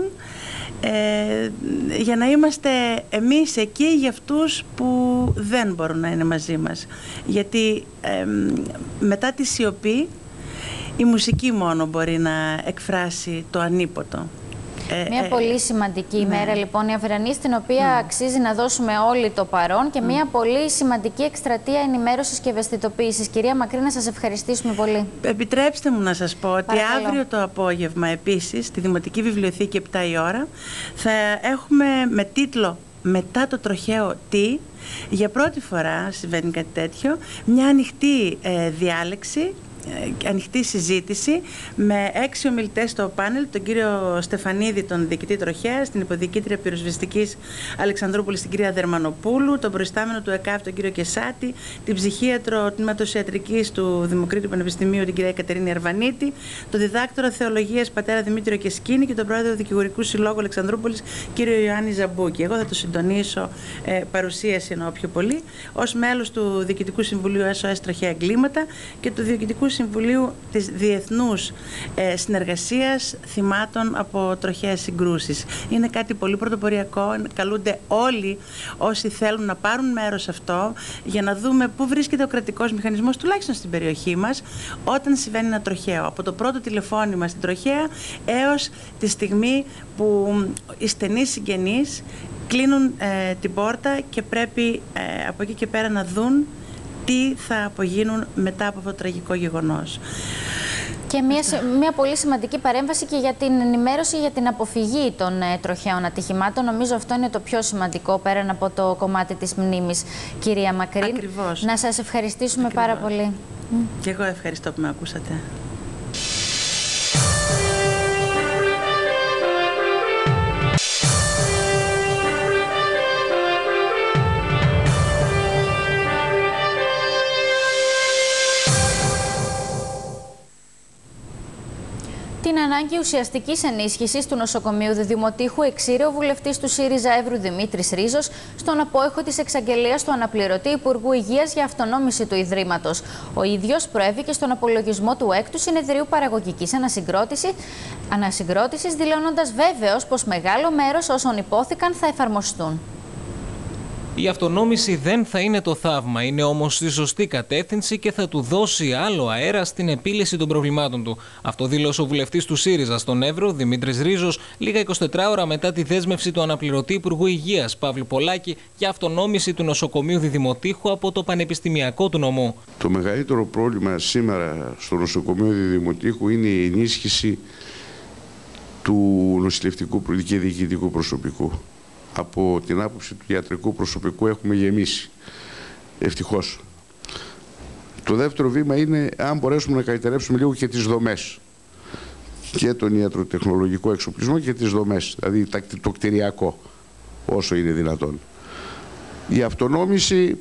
για να είμαστε εμείς εκεί για αυτούς που δεν μπορούν να είναι μαζί μας. Γιατί μετά τη σιωπή η μουσική μόνο μπορεί να εκφράσει το ανίποτο. Μια πολύ σημαντική ημέρα λοιπόν η αυριανή, στην οποία αξίζει να δώσουμε όλοι το παρόν, και μια πολύ σημαντική εκστρατεία ενημέρωσης και ευαισθητοποίησης. Κυρία Μακρύ, να σας ευχαριστήσουμε πολύ. Επιτρέψτε μου να σας πω ότι αύριο το απόγευμα επίσης στη Δημοτική Βιβλιοθήκη 7 η ώρα θα έχουμε με τίτλο «Μετά το τροχαίο τι», για πρώτη φορά συμβαίνει κάτι τέτοιο, μια ανοιχτή διάλεξη, ανοιχτή συζήτηση με 6 ομιλητές στο πάνελ: τον κύριο Στεφανίδη, τον διοικητή τροχέας, την υποδιοικήτρια πυροσβεστικής Αλεξανδρούπολης, την κυρία Δερμανοπούλου, τον προϊστάμενο του ΕΚΑΒ, τον κύριο Κεσάτη, την ψυχίατρο τμήματος ιατρικής του Δημοκρίτου Πανεπιστημίου, την κυρία Κατερίνη Αρβανίτη, τον διδάκτορο θεολογίας πατέρα Δημήτριο Κεσκίνη και τον πρόεδρο του Δικηγορικού Συλλόγου Αλεξανδρούπολης, κύριο Ιωάννη Ζαμπούκη. Εγώ θα το συντονίσω, παρουσίαση εννοώ πιο πολύ, ως μέλος του Διοικητικού Συμβουλίου SOS Τροχαία Εγκλήματα και του Διοικητικού Συμβουλίου της Διεθνούς Συνεργασίας Θυμάτων από Τροχαίες Συγκρούσεις. Είναι κάτι πολύ πρωτοποριακό. Καλούνται όλοι όσοι θέλουν να πάρουν μέρος σε αυτό, για να δούμε πού βρίσκεται ο κρατικός μηχανισμός, τουλάχιστον στην περιοχή μας, όταν συμβαίνει ένα τροχαίο. Από το πρώτο τηλεφώνημα στην τροχαία έως τη στιγμή που οι στενοί συγγενείς κλείνουν την πόρτα και πρέπει από εκεί και πέρα να δουν τι θα απογίνουν μετά από αυτό το τραγικό γεγονός. Και μια πολύ σημαντική παρέμβαση και για την ενημέρωση για την αποφυγή των τροχαίων ατυχημάτων. Νομίζω αυτό είναι το πιο σημαντικό πέραν από το κομμάτι της μνήμης, κυρία Μακρύ. Ακριβώς. Να σας ευχαριστήσουμε πάρα πολύ. Και εγώ ευχαριστώ που με ακούσατε. Την ανάγκη ουσιαστικής ενίσχυσης του νοσοκομείου Διδημοτήχου εξήρε ο βουλευτής του ΣΥΡΙΖΑ Εύρου Δημήτρης Ρίζος στον απόϊχο της εξαγγελίας του αναπληρωτή Υπουργού Υγείας για αυτονόμηση του Ιδρύματος. Ο ίδιος προέβηκε στον απολογισμό του 6ου Συνεδρίου Παραγωγικής Ανασυγκρότησης, δηλώνοντας βέβαιος πως μεγάλο μέρος όσων υπόθηκαν θα εφαρμοστούν. Η αυτονόμηση δεν θα είναι το θαύμα, είναι όμως στη σωστή κατεύθυνση και θα του δώσει άλλο αέρα στην επίλυση των προβλημάτων του. Αυτό δήλωσε ο βουλευτής του ΣΥΡΙΖΑ στον Εύρο, Δημήτρης Ρίζος, λίγα 24 ώρα μετά τη δέσμευση του αναπληρωτή Υπουργού Υγείας, Παύλη Πολάκη, για αυτονόμηση του νοσοκομείου Διδημοτήχου από το Πανεπιστημιακό του νομού. Το μεγαλύτερο πρόβλημα σήμερα στο νοσοκομείο Διδημοτήχου είναι η ενίσχυση του νοσηλευτικού και διοικητικού προσωπικού. Από την άποψη του ιατρικού προσωπικού έχουμε γεμίσει, ευτυχώς. Το δεύτερο βήμα είναι αν μπορέσουμε να καλυτερέψουμε λίγο και τις δομές, και τον ιατροτεχνολογικό εξοπλισμό και τις δομές, δηλαδή το κτηριακό, όσο είναι δυνατόν. Η αυτονόμηση,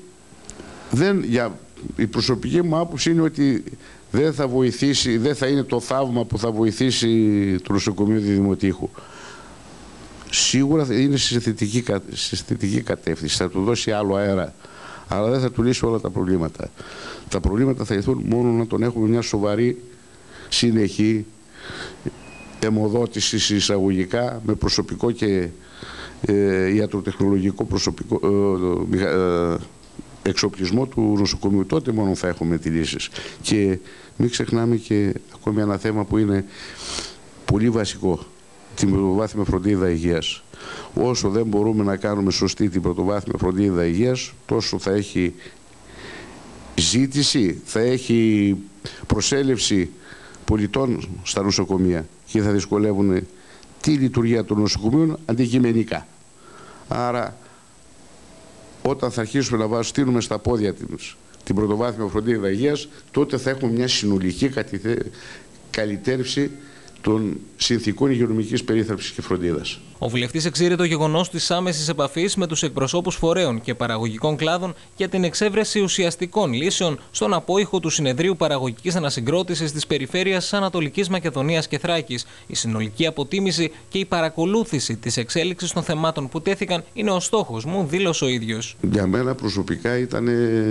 η προσωπική μου άποψη είναι ότι δεν θα βοηθήσει, δεν θα είναι το θαύμα που θα βοηθήσει το νοσοκομείο Διδημοτήχου. Σίγουρα είναι σε θετική κατεύθυνση, θα του δώσει άλλο αέρα, αλλά δεν θα του λύσει όλα τα προβλήματα. Τα προβλήματα θα λυθούν μόνο να τον έχουμε μια σοβαρή, συνεχή αιμοδότηση εισαγωγικά, με προσωπικό και ιατροτεχνολογικό προσωπικό, εξοπλισμό του νοσοκομείου. Τότε μόνο θα έχουμε τη λύση. Και μην ξεχνάμε και ακόμη ένα θέμα που είναι πολύ βασικό. Την πρωτοβάθμια φροντίδα υγείας. Όσο δεν μπορούμε να κάνουμε σωστή την πρωτοβάθμια φροντίδα υγείας, τόσο θα έχει ζήτηση, θα έχει προσέλευση πολιτών στα νοσοκομεία και θα δυσκολεύουν τη λειτουργία των νοσοκομείων αντικειμενικά. Άρα, όταν θα αρχίσουμε να στείλουμε στα πόδια την πρωτοβάθμια φροντίδα υγείας, τότε θα έχουμε μια συνολική καλυτέρευση των συνθηκών υγειονομικής περίθαλψης και φροντίδας. Ο βουλευτής εξήρε το γεγονός της άμεσης επαφής με τους εκπροσώπους φορέων και παραγωγικών κλάδων για την εξέβρεση ουσιαστικών λύσεων στον απόϊχο του Συνεδρίου Παραγωγικής Ανασυγκρότησης της Περιφέρειας Ανατολικής Μακεδονίας και Θράκης. Η συνολική αποτίμηση και η παρακολούθηση της εξέλιξης των θεμάτων που τέθηκαν είναι ο στόχος μου, δήλωσε ο ίδιος. Για μένα προσωπικά ήταν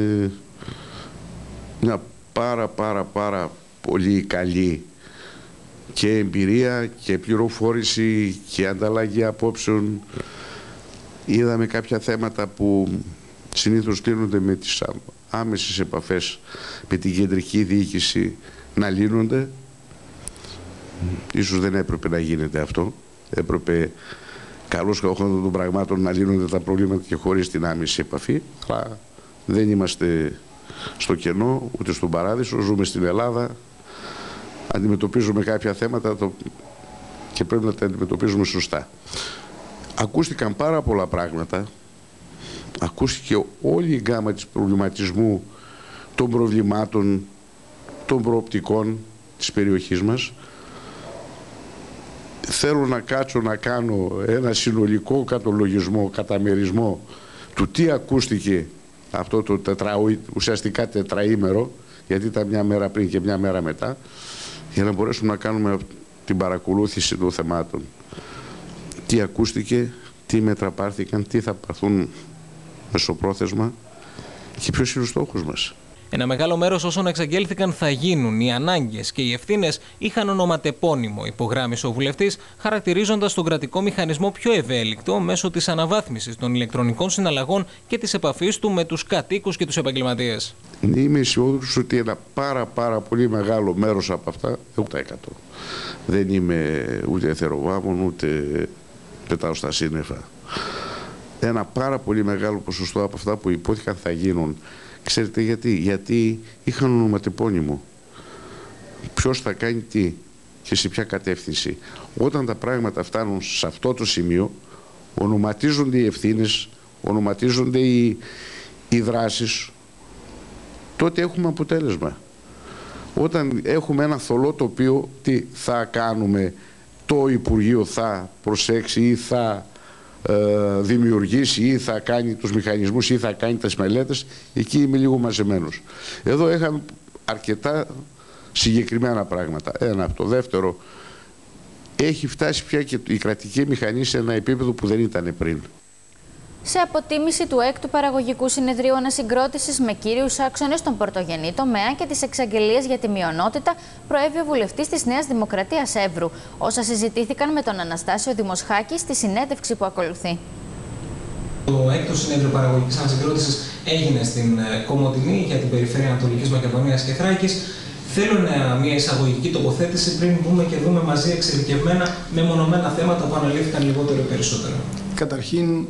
μια πάρα πολύ καλή και εμπειρία και πληροφόρηση και ανταλλαγή απόψεων. Είδαμε κάποια θέματα που συνήθως λύνονται με τις άμεσες επαφές με την κεντρική διοίκηση να λύνονται. Ίσως δεν έπρεπε να γίνεται αυτό. Έπρεπε καλώς καχόντων των πραγμάτων να λύνονται τα προβλήματα και χωρίς την άμεση επαφή. Αλλά δεν είμαστε στο κενό ούτε στον παράδεισο. Ζούμε στην Ελλάδα. Αντιμετωπίζουμε κάποια θέματα και πρέπει να τα αντιμετωπίζουμε σωστά. Ακούστηκαν πάρα πολλά πράγματα. Ακούστηκε όλη η γκάμα της προβληματισμού των προβλημάτων, των προοπτικών της περιοχής μας. Θέλω να κάτσω να κάνω ένα συνολικό κατολογισμό, καταμερισμό του τι ακούστηκε αυτό το ουσιαστικά τετραήμερο, γιατί ήταν μια μέρα πριν και μια μέρα μετά, για να μπορέσουμε να κάνουμε την παρακολούθηση των θεμάτων. Τι ακούστηκε, τι μέτρα πάρθηκαν, τι θα πάρθουν μεσοπρόθεσμα και ποιος είναι ο στόχος μας. Ένα μεγάλο μέρος όσων εξαγγέλθηκαν θα γίνουν. Οι ανάγκες και οι ευθύνες είχαν ονοματεπώνυμο, υπογράμμισε ο βουλευτής, χαρακτηρίζοντας τον κρατικό μηχανισμό πιο ευέλικτο μέσω της αναβάθμισης των ηλεκτρονικών συναλλαγών και της επαφής του με τους κατοίκους και τους επαγγελματίες. Είμαι αισιόδοξος ότι ένα πάρα πολύ μεγάλο μέρος από αυτά, 100%. Δεν είμαι ούτε εθεροβάμων, ούτε πετάω στα σύννεφα. Ένα πάρα πολύ μεγάλο ποσοστό από αυτά που υπόθηκαν θα γίνουν. Ξέρετε γιατί? Γιατί είχαν ονοματεπώνυμο. Ποιος θα κάνει τι και σε ποια κατεύθυνση. Όταν τα πράγματα φτάνουν σε αυτό το σημείο, ονοματίζονται οι ευθύνες, ονοματίζονται οι δράσεις, τότε έχουμε αποτέλεσμα. Όταν έχουμε ένα θολό τοπίο, τι θα κάνουμε, το Υπουργείο θα προσέξει ή θα δημιουργήσει ή θα κάνει τους μηχανισμούς ή θα κάνει τις μελέτες, εκεί είμαι λίγο μαζεμένος. Εδώ είχαμε αρκετά συγκεκριμένα πράγματα. Ένα από το δεύτερο, έχει φτάσει πια και η κρατική μηχανή σε ένα επίπεδο που δεν ήταν πριν. Σε αποτίμηση του 6ου Παραγωγικού Συνεδρίου Ανασυγκρότησης με κύριους άξονες τον πρωτογενή τομέα και τις εξαγγελίες για τη μειονότητα, προέβη ο βουλευτής της Νέας Δημοκρατίας Εύρου. Όσα συζητήθηκαν με τον Αναστάσιο Δημοσχάκη στη συνέντευξη που ακολουθεί. Το 6ο Συνέδριο Παραγωγικής Ανασυγκρότησης έγινε στην Κομοτηνή για την Περιφέρεια Ανατολικής Μακεδονίας και Θράκης. Θέλω μια εισαγωγική τοποθέτηση πριν μπούμε και δούμε μαζί εξειδικευμένα μεμονωμένα θέματα που αναλύθηκαν λιγότερο ή περισσότερο. Καταρχήν,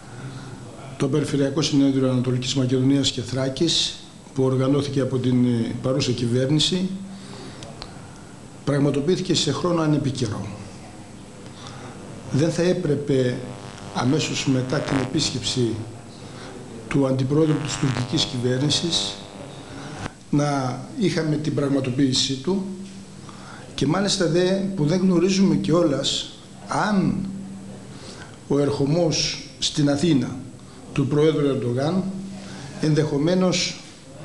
το Περιφερειακό Συνέδριο Ανατολικής Μακεδονίας και Θράκης, που οργανώθηκε από την παρούσα κυβέρνηση, πραγματοποιήθηκε σε χρόνο ανεπίκαιρο. Δεν θα έπρεπε αμέσως μετά την επίσκεψη του Αντιπρόεδρου της τουρκικής κυβέρνησης να είχαμε την πραγματοποίησή του, και μάλιστα που δεν γνωρίζουμε κιόλας αν ο ερχομός στην Αθήνα του Προέδρου Ερντογάν ενδεχομένως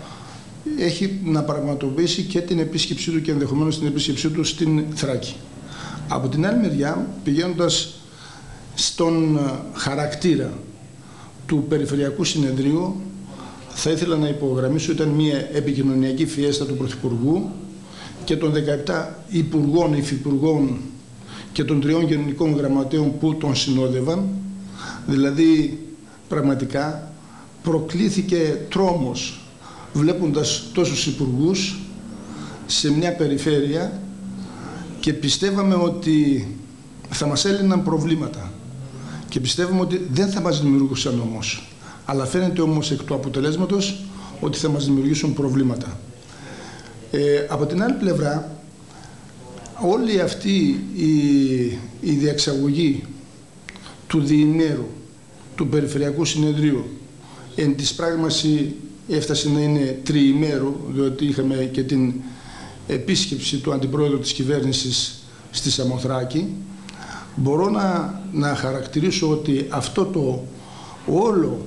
έχει να πραγματοποιήσει και την επίσκεψή του και ενδεχομένως την επίσκεψή του στην Θράκη. Από την άλλη μεριά, πηγαίνοντας στον χαρακτήρα του Περιφερειακού Συνεδρίου, θα ήθελα να υπογραμμίσω ότι ήταν μια επικοινωνιακή φιέστα του Πρωθυπουργού και των 17 υπουργών, υφυπουργών και των 3 γενικών γραμματέων που τον συνόδευαν. Δηλαδή, πραγματικά προκλήθηκε τρόμος βλέποντας τόσους υπουργούς σε μια περιφέρεια και πιστεύαμε ότι θα μας έλυναν προβλήματα και πιστεύουμε ότι δεν θα μας δημιουργούσαν όμως. Αλλά φαίνεται όμως εκ του αποτελέσματος ότι θα μας δημιουργήσουν προβλήματα. Από την άλλη πλευρά, όλη αυτή η διεξαγωγή του διημέρου, του Περιφερειακού Συνεδρίου, εν της πράγμαση έφτασε να είναι τριημέρου, διότι είχαμε και την επίσκεψη του Αντιπρόεδρου της Κυβέρνησης στη Σαμοθράκη, μπορώ να χαρακτηρίσω ότι αυτό το όλο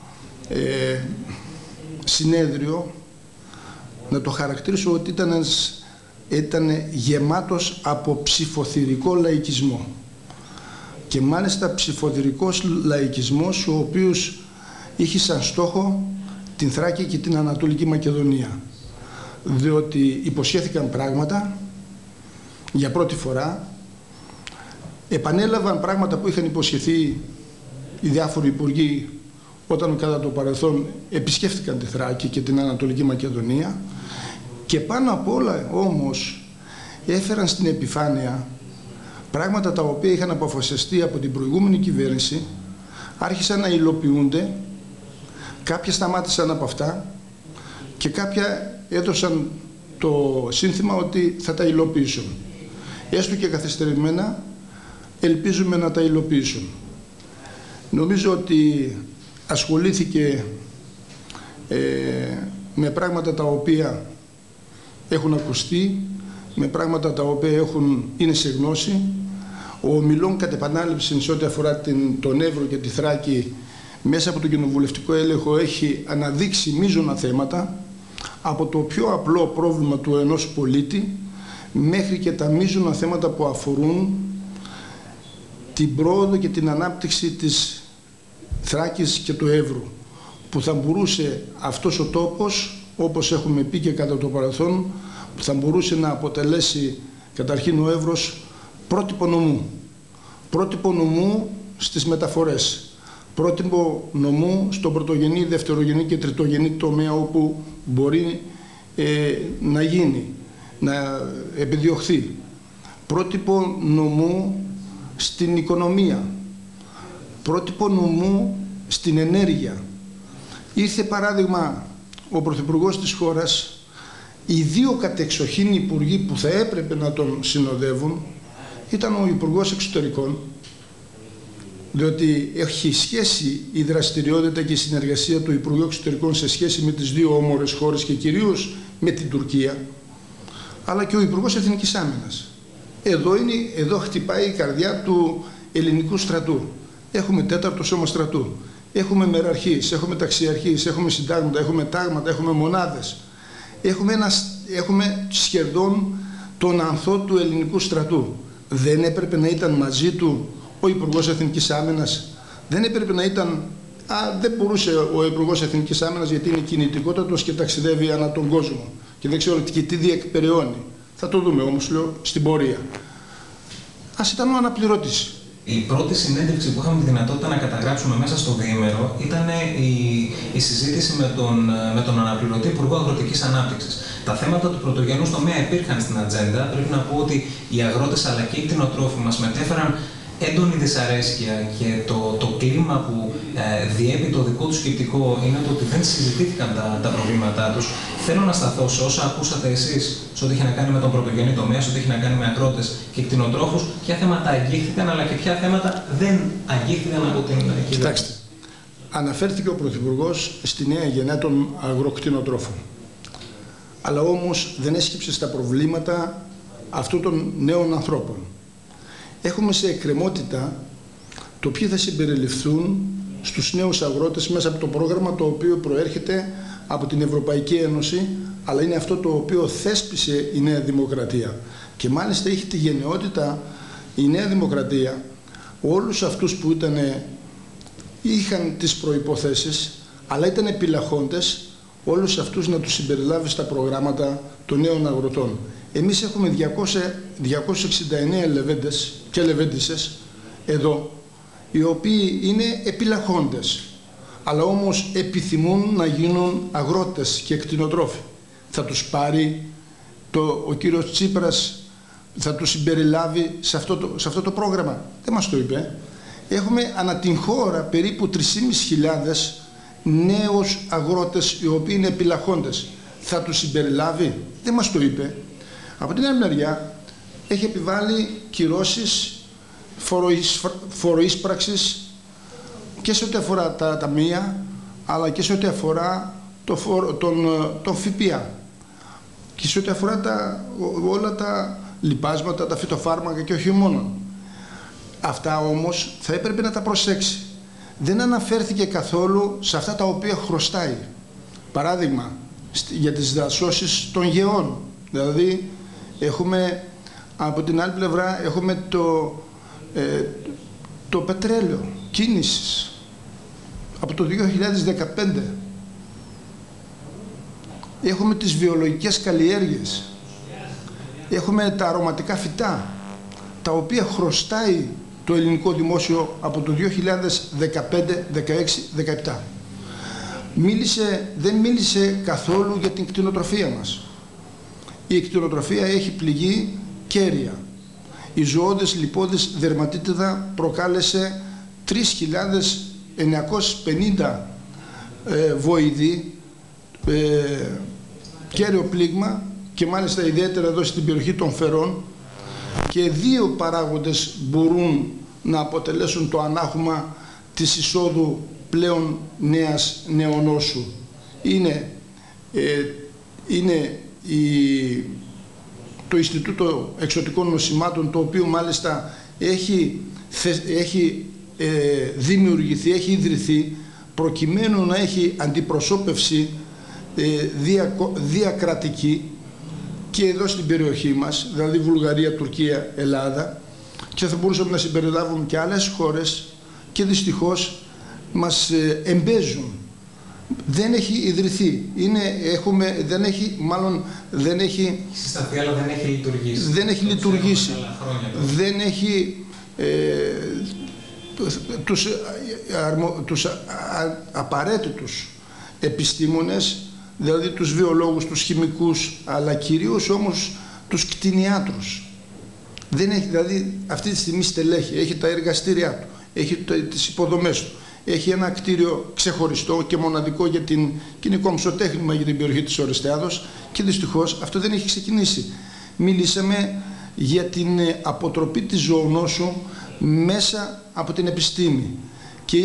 συνέδριο, να το χαρακτηρίσω ότι ήταν γεμάτος από ψηφοθυρικό λαϊκισμό. Και μάλιστα ψηφοθυρικός λαϊκισμός ο οποίος είχε σαν στόχο την Θράκη και την Ανατολική Μακεδονία. Διότι υποσχέθηκαν πράγματα για πρώτη φορά, επανέλαβαν πράγματα που είχαν υποσχεθεί οι διάφοροι υπουργοί όταν κατά το παρελθόν επισκέφτηκαν τη Θράκη και την Ανατολική Μακεδονία, και πάνω απ' όλα όμως έφεραν στην επιφάνεια πράγματα τα οποία είχαν αποφασιστεί από την προηγούμενη κυβέρνηση, άρχισαν να υλοποιούνται, κάποια σταμάτησαν από αυτά και κάποια έδωσαν το σύνθημα ότι θα τα υλοποιήσουν. Έστω και καθυστερημένα, ελπίζουμε να τα υλοποιήσουν. Νομίζω ότι ασχολήθηκε με πράγματα τα οποία έχουν ακουστεί, με πράγματα τα οποία είναι σε γνώση. Ο ομιλών κατ' επανάληψη σε ό,τι αφορά τον Εύρο και τη Θράκη μέσα από τον κοινοβουλευτικό έλεγχο έχει αναδείξει μείζωνα θέματα, από το πιο απλό πρόβλημα του ενός πολίτη μέχρι και τα μείζωνα θέματα που αφορούν την πρόοδο και την ανάπτυξη της Θράκης και του Εύρου, που θα μπορούσε αυτός ο τόπος, όπως έχουμε πει και κατά το παρελθόν, που θα μπορούσε να αποτελέσει καταρχήν ο Εύρος πρότυπο νομού. Πρότυπο νομού στις μεταφορές. Πρότυπο νομού στον πρωτογενή, δευτερογενή και τριτογενή τομέα όπου μπορεί να γίνει, να επιδιωχθεί. Πρότυπο νομού στην οικονομία. Πρότυπο νομού στην ενέργεια. Ήρθε παράδειγμα ο Πρωθυπουργός της χώρας, οι δύο κατεξοχήν υπουργοί που θα έπρεπε να τον συνοδεύουν ήταν ο Υπουργός Εξωτερικών, διότι έχει σχέση η δραστηριότητα και η συνεργασία του Υπουργού Εξωτερικών σε σχέση με τις δύο όμορες χώρες και κυρίως με την Τουρκία, αλλά και ο Υπουργός Εθνικής Άμυνας. Εδώ χτυπάει η καρδιά του ελληνικού στρατού. Έχουμε τέταρτο σώμα στρατού. Έχουμε μεραρχείς, έχουμε ταξιαρχείς, έχουμε συντάγματα, έχουμε τάγματα, έχουμε μονάδες. Έχουμε σχεδόν τον ανθό του ελληνικού στρατού. Δεν έπρεπε να ήταν μαζί του ο Υπουργός Εθνικής Άμυνας? Δεν έπρεπε να ήταν... δεν μπορούσε ο Υπουργός Εθνικής Άμυνας, γιατί είναι κινητικότατος και ταξιδεύει ανά τον κόσμο και δεν ξέρω και τι διεκπεραιώνει. Θα το δούμε όμως, λέω, στην πορεία. Ας ήταν ο αναπληρωτής. Η πρώτη συνέντευξη που είχαμε τη δυνατότητα να καταγράψουμε μέσα στο διήμερο ήταν η συζήτηση με τον αναπληρωτή Υπουργό Αγροτικής Ανάπτυξης. Τα θέματα του πρωτογενούς τομέα υπήρχαν στην ατζέντα. Πρέπει να πω ότι οι αγρότες αλλά και οι κτηνοτρόφοι μας μετέφεραν έντονη δυσαρέσκεια και το κλίμα που διέπει το δικό του σκεπτικό είναι το ότι δεν συζητήθηκαν τα προβλήματά τους. Θέλω να σταθώ σε όσα ακούσατε εσείς, σε ό,τι έχει να κάνει με τον πρωτογενή τομέα, σε ό,τι έχει να κάνει με αγρότες και κτηνοτρόφους, ποια θέματα αγγίχθηκαν αλλά και ποια θέματα δεν αγγίχθηκαν από την κυβέρνηση. Κοιτάξτε, αναφέρθηκε ο Πρωθυπουργός στη νέα γενιά των αγροκτηνοτρόφων. Αλλά όμως δεν έσκυψε στα προβλήματα αυτών των νέων ανθρώπων. Έχουμε σε εκκρεμότητα το ποιοι θα συμπεριληφθούν στους νέους αγρότες μέσα από το πρόγραμμα το οποίο προέρχεται από την Ευρωπαϊκή Ένωση, αλλά είναι αυτό το οποίο θέσπισε η Νέα Δημοκρατία. Και μάλιστα είχε τη γενναιότητα η Νέα Δημοκρατία όλους αυτούς που είχαν τις προϋποθέσεις, αλλά ήταν επιλαχόντες, όλους αυτούς να τους συμπεριλάβει στα προγράμματα των νέων αγροτών. Εμείς έχουμε 269 λεβέντες και λεβέντισσες εδώ, οι οποίοι είναι επιλαχόντες. αλλά όμως επιθυμούν να γίνουν αγρότες και κτηνοτρόφοι. Θα τους πάρει ο κύριος Τσίπρας, θα τους συμπεριλάβει σε αυτό το πρόγραμμα? Δεν μας το είπε. Έχουμε ανά την χώρα περίπου 3.500 νέους αγρότες οι οποίοι είναι επιλαχόντες. Θα τους συμπεριλάβει? Δεν μας το είπε. Από την άλλη μεριά έχει επιβάλει κυρώσεις φοροείσπραξης και σε ό,τι αφορά τα ταμεία, αλλά και σε ό,τι αφορά τον ΦΠΑ και σε ό,τι αφορά όλα τα λιπάσματα, τα φυτοφάρμακα και όχι μόνο. Αυτά όμως θα έπρεπε να τα προσέξει. Δεν αναφέρθηκε καθόλου σε αυτά τα οποία χρωστάει. Παράδειγμα, για τις δασώσεις των γεών. Δηλαδή, από την άλλη πλευρά έχουμε το πετρέλαιο κίνησης από το 2015. Έχουμε τις βιολογικές καλλιέργειες. Έχουμε τα αρωματικά φυτά, τα οποία χρωστάει το ελληνικό δημόσιο από το 2015, 16, 17. Δεν μίλησε καθόλου για την κτηνοτροφία μας. Η κτηνοτροφία έχει πληγεί κέρια. Η ζωώδες λιπώδης δερματίτιδα προκάλεσε 3.950 βοηδοί κέριο πλήγμα, και μάλιστα ιδιαίτερα εδώ στην περιοχή των Φερών, και 2 παράγοντες μπορούν να αποτελέσουν το ανάχωμα της εισόδου πλέον νέας νεονόσου. Είναι το Ινστιτούτο Εξωτικών Νοσημάτων, το οποίο μάλιστα έχει δημιουργηθεί, έχει ιδρυθεί προκειμένου να έχει αντιπροσώπευση διακρατική και εδώ στην περιοχή μας, δηλαδή Βουλγαρία, Τουρκία, Ελλάδα, και θα μπορούσαμε να συμπεριλάβουμε και άλλες χώρες, και δυστυχώς μας εμπέζουν. Δεν έχει ιδρυθεί. Δεν έχει συσταθεί, αλλά δεν έχει λειτουργήσει. Δεν έχει λειτουργήσει. Δεν έχει τους απαραίτητους επιστήμονες, δηλαδή τους βιολόγους, τους χημικούς, αλλά κυρίως όμως τους κτηνιάτρους. Δεν έχει, δηλαδή αυτή τη στιγμή στελέχη, έχει τα εργαστήριά του, έχει τις υποδομές του, έχει ένα κτίριο ξεχωριστό και μοναδικό για την κοινικομψοτέχνημα για την περιοχή της Ορεστιάδος, και δυστυχώς αυτό δεν έχει ξεκινήσει. Μιλήσαμε για την αποτροπή της ζωονόσου μέσα από την επιστήμη, και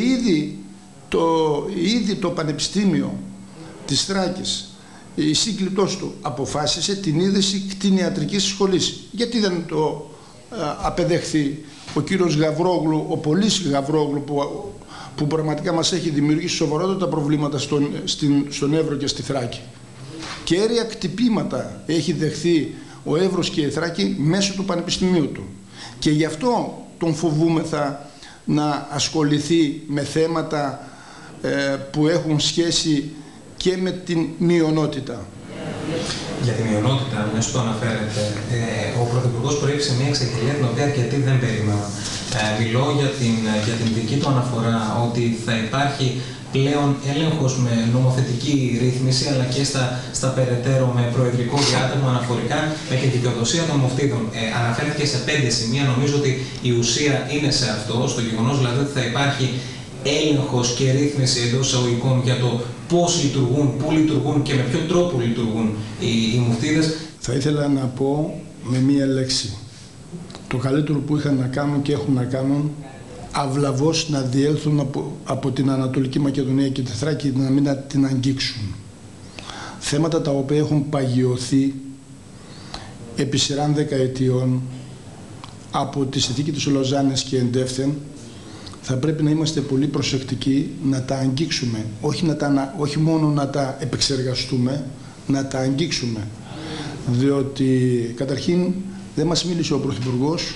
ήδη το Πανεπιστήμιο της Θράκης, η σύγκλιτός του, αποφάσισε την ίδρυση κτηνιατρικής σχολής. Γιατί δεν το απεδέχθη ο κύριος Γαβρόγλου, ο Πολύς Γαβρόγλου, που πραγματικά μας έχει δημιουργήσει σοβαρότατα προβλήματα στον Εύρο και στη Θράκη. Κέρια κτυπήματα έχει δεχθεί ο Εύρος και η Θράκη μέσω του Πανεπιστημίου του. Και γι' αυτό τον φοβούμεθα να ασχοληθεί με θέματα που έχουν σχέση και με την μειονότητα. Για τη μειονότητα, μέσω το αναφέρεται, ο Πρωθυπουργός προήψε μια εξαγγελία την οποία αρκετοί δεν περίμεναν. Μιλώ για την δική του αναφορά ότι θα υπάρχει πλέον έλεγχος με νομοθετική ρύθμιση, αλλά και στα περαιτέρω με προεδρικό διάταγμα αναφορικά με την δικαιοδοσία των μοφτίδων. Αναφέρθηκε σε 5 σημεία. Νομίζω ότι η ουσία είναι σε αυτό, στο γεγονός δηλαδή ότι θα υπάρχει έλεγχος και ρύθμιση εντός εισαγωγικών για το πώς λειτουργούν, πού λειτουργούν και με ποιο τρόπο λειτουργούν οι μουφτίδες. Θα ήθελα να πω με μία λέξη. Το καλύτερο που είχαν να κάνουν και έχουν να κάνουν, αυλαβώς να διέλθουν από την Ανατολική Μακεδονία και τη Θράκη, να μην την αγγίξουν. Θέματα τα οποία έχουν παγιωθεί επί σειράν δεκαετιών από τη συνθήκη της Λοζάνης και εντεύθεν, θα πρέπει να είμαστε πολύ προσεκτικοί να τα αγγίξουμε, όχι μόνο να τα επεξεργαστούμε, να τα αγγίξουμε. Διότι καταρχήν δεν μας μίλησε ο Πρωθυπουργός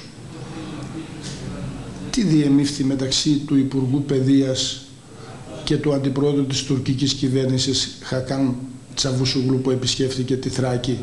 τι διεμήφθη μεταξύ του Υπουργού Παιδείας και του Αντιπρόεδρου της τουρκικής κυβέρνησης Χακάν Τσαβούσουγλου, που επισκέφθηκε τη Θράκη,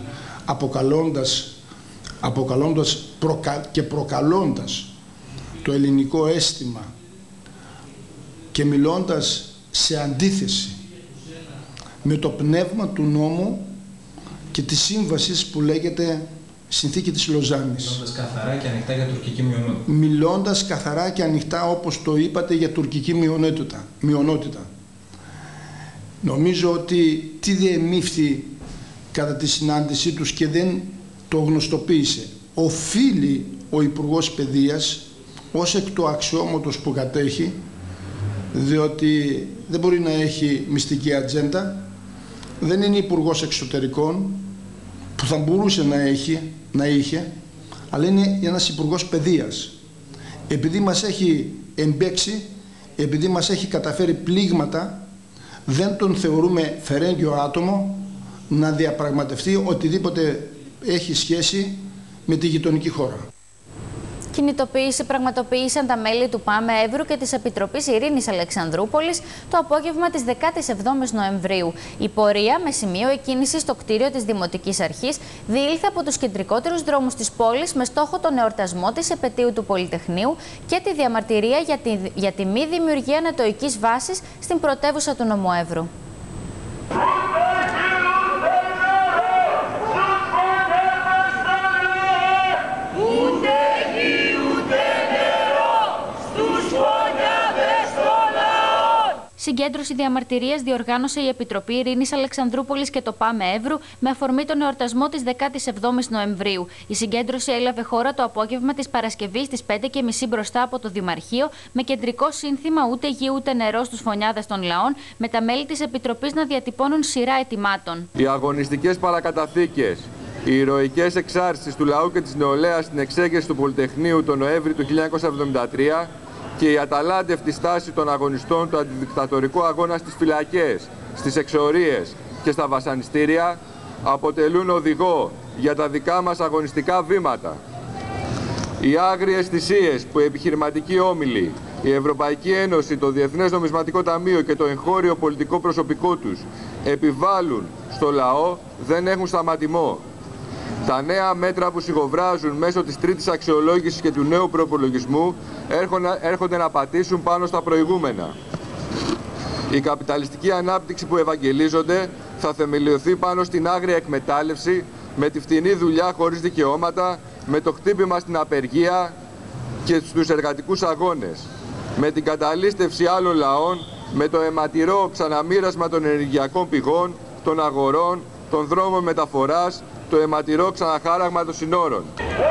προκαλώντας το ελληνικό αίσθημα και μιλώντας σε αντίθεση με το πνεύμα του νόμου και της σύμβασης που λέγεται Συνθήκη της Λοζάνης. Μιλώντας καθαρά και ανοιχτά για τουρκική μειονότητα. Μιλώντας καθαρά και ανοιχτά, όπως το είπατε, για τουρκική μειονότητα. Νομίζω ότι τι διεμήφθη κατά τη συνάντησή τους και δεν το γνωστοποίησε. Οφείλει ο Υπουργός Παιδείας, ως εκ του αξιώματος που κατέχει, διότι δεν μπορεί να έχει μυστική ατζέντα, δεν είναι Υπουργός Εξωτερικών, που θα μπορούσε να είχε, αλλά είναι ένας Υπουργός Παιδείας. Επειδή μας έχει εμπέξει, επειδή μας έχει καταφέρει πλήγματα, δεν τον θεωρούμε φερέγγιο άτομο να διαπραγματευτεί οτιδήποτε έχει σχέση με τη γειτονική χώρα. Κινητοποίηση πραγματοποίησαν τα μέλη του ΠΑΜΕ Εύρου και της Επιτροπής Ειρήνης Αλεξανδρούπολης το απόγευμα της 17ης Νοεμβρίου. Η πορεία, με σημείο εκκίνηση στο κτίριο της Δημοτικής Αρχής, διήλθε από τους κεντρικότερους δρόμους της πόλης με στόχο τον εορτασμό της επετείου του Πολυτεχνείου και τη διαμαρτυρία για τη μη δημιουργία νατοικής βάσης στην πρωτεύουσα του νομού Εύρου. Συγκέντρωση διαμαρτυρίας διοργάνωσε η Επιτροπή Ειρήνης Αλεξανδρούπολης και το ΠΑΜΕ Εύρου με αφορμή τον εορτασμό της 17ης Νοεμβρίου. Η συγκέντρωση έλαβε χώρα το απόγευμα της Παρασκευής στις 5:30 μπροστά από το Δημαρχείο, με κεντρικό σύνθημα «Ούτε γη ούτε νερό στους φωνιάδες των λαών», με τα μέλη της Επιτροπής να διατυπώνουν σειρά αιτημάτων. Οι αγωνιστικές παρακαταθήκες, οι ηρωικές εξάρσεις του λαού και της νεολαίας στην εξέγερση του Πολυτεχνείου τον Νοέμβρη του 1973 και η αταλάντευτη στάση των αγωνιστών του αντιδικτατορικού αγώνα στις φυλακές, στις εξορίες και στα βασανιστήρια αποτελούν οδηγό για τα δικά μας αγωνιστικά βήματα. Οι άγριες θυσίες που οι επιχειρηματικοί όμιλοι, η Ευρωπαϊκή Ένωση, το Διεθνές Νομισματικό Ταμείο και το εγχώριο πολιτικό προσωπικό τους επιβάλλουν στο λαό δεν έχουν σταματημό. Τα νέα μέτρα που σιγοβράζουν μέσω της τρίτης αξιολόγησης και του νέου προϋπολογισμού έρχονται να πατήσουν πάνω στα προηγούμενα. Η καπιταλιστική ανάπτυξη που ευαγγελίζονται θα θεμελιωθεί πάνω στην άγρια εκμετάλλευση, με τη φτηνή δουλειά χωρίς δικαιώματα, με το χτύπημα στην απεργία και στους εργατικούς αγώνες, με την καταλήστευση άλλων λαών, με το αιματηρό ξαναμοίρασμα των ενεργειακών πηγών, των αγορών, των δρόμων μεταφοράς, το αιματηρό ξαναχάραγμα των συνόρων.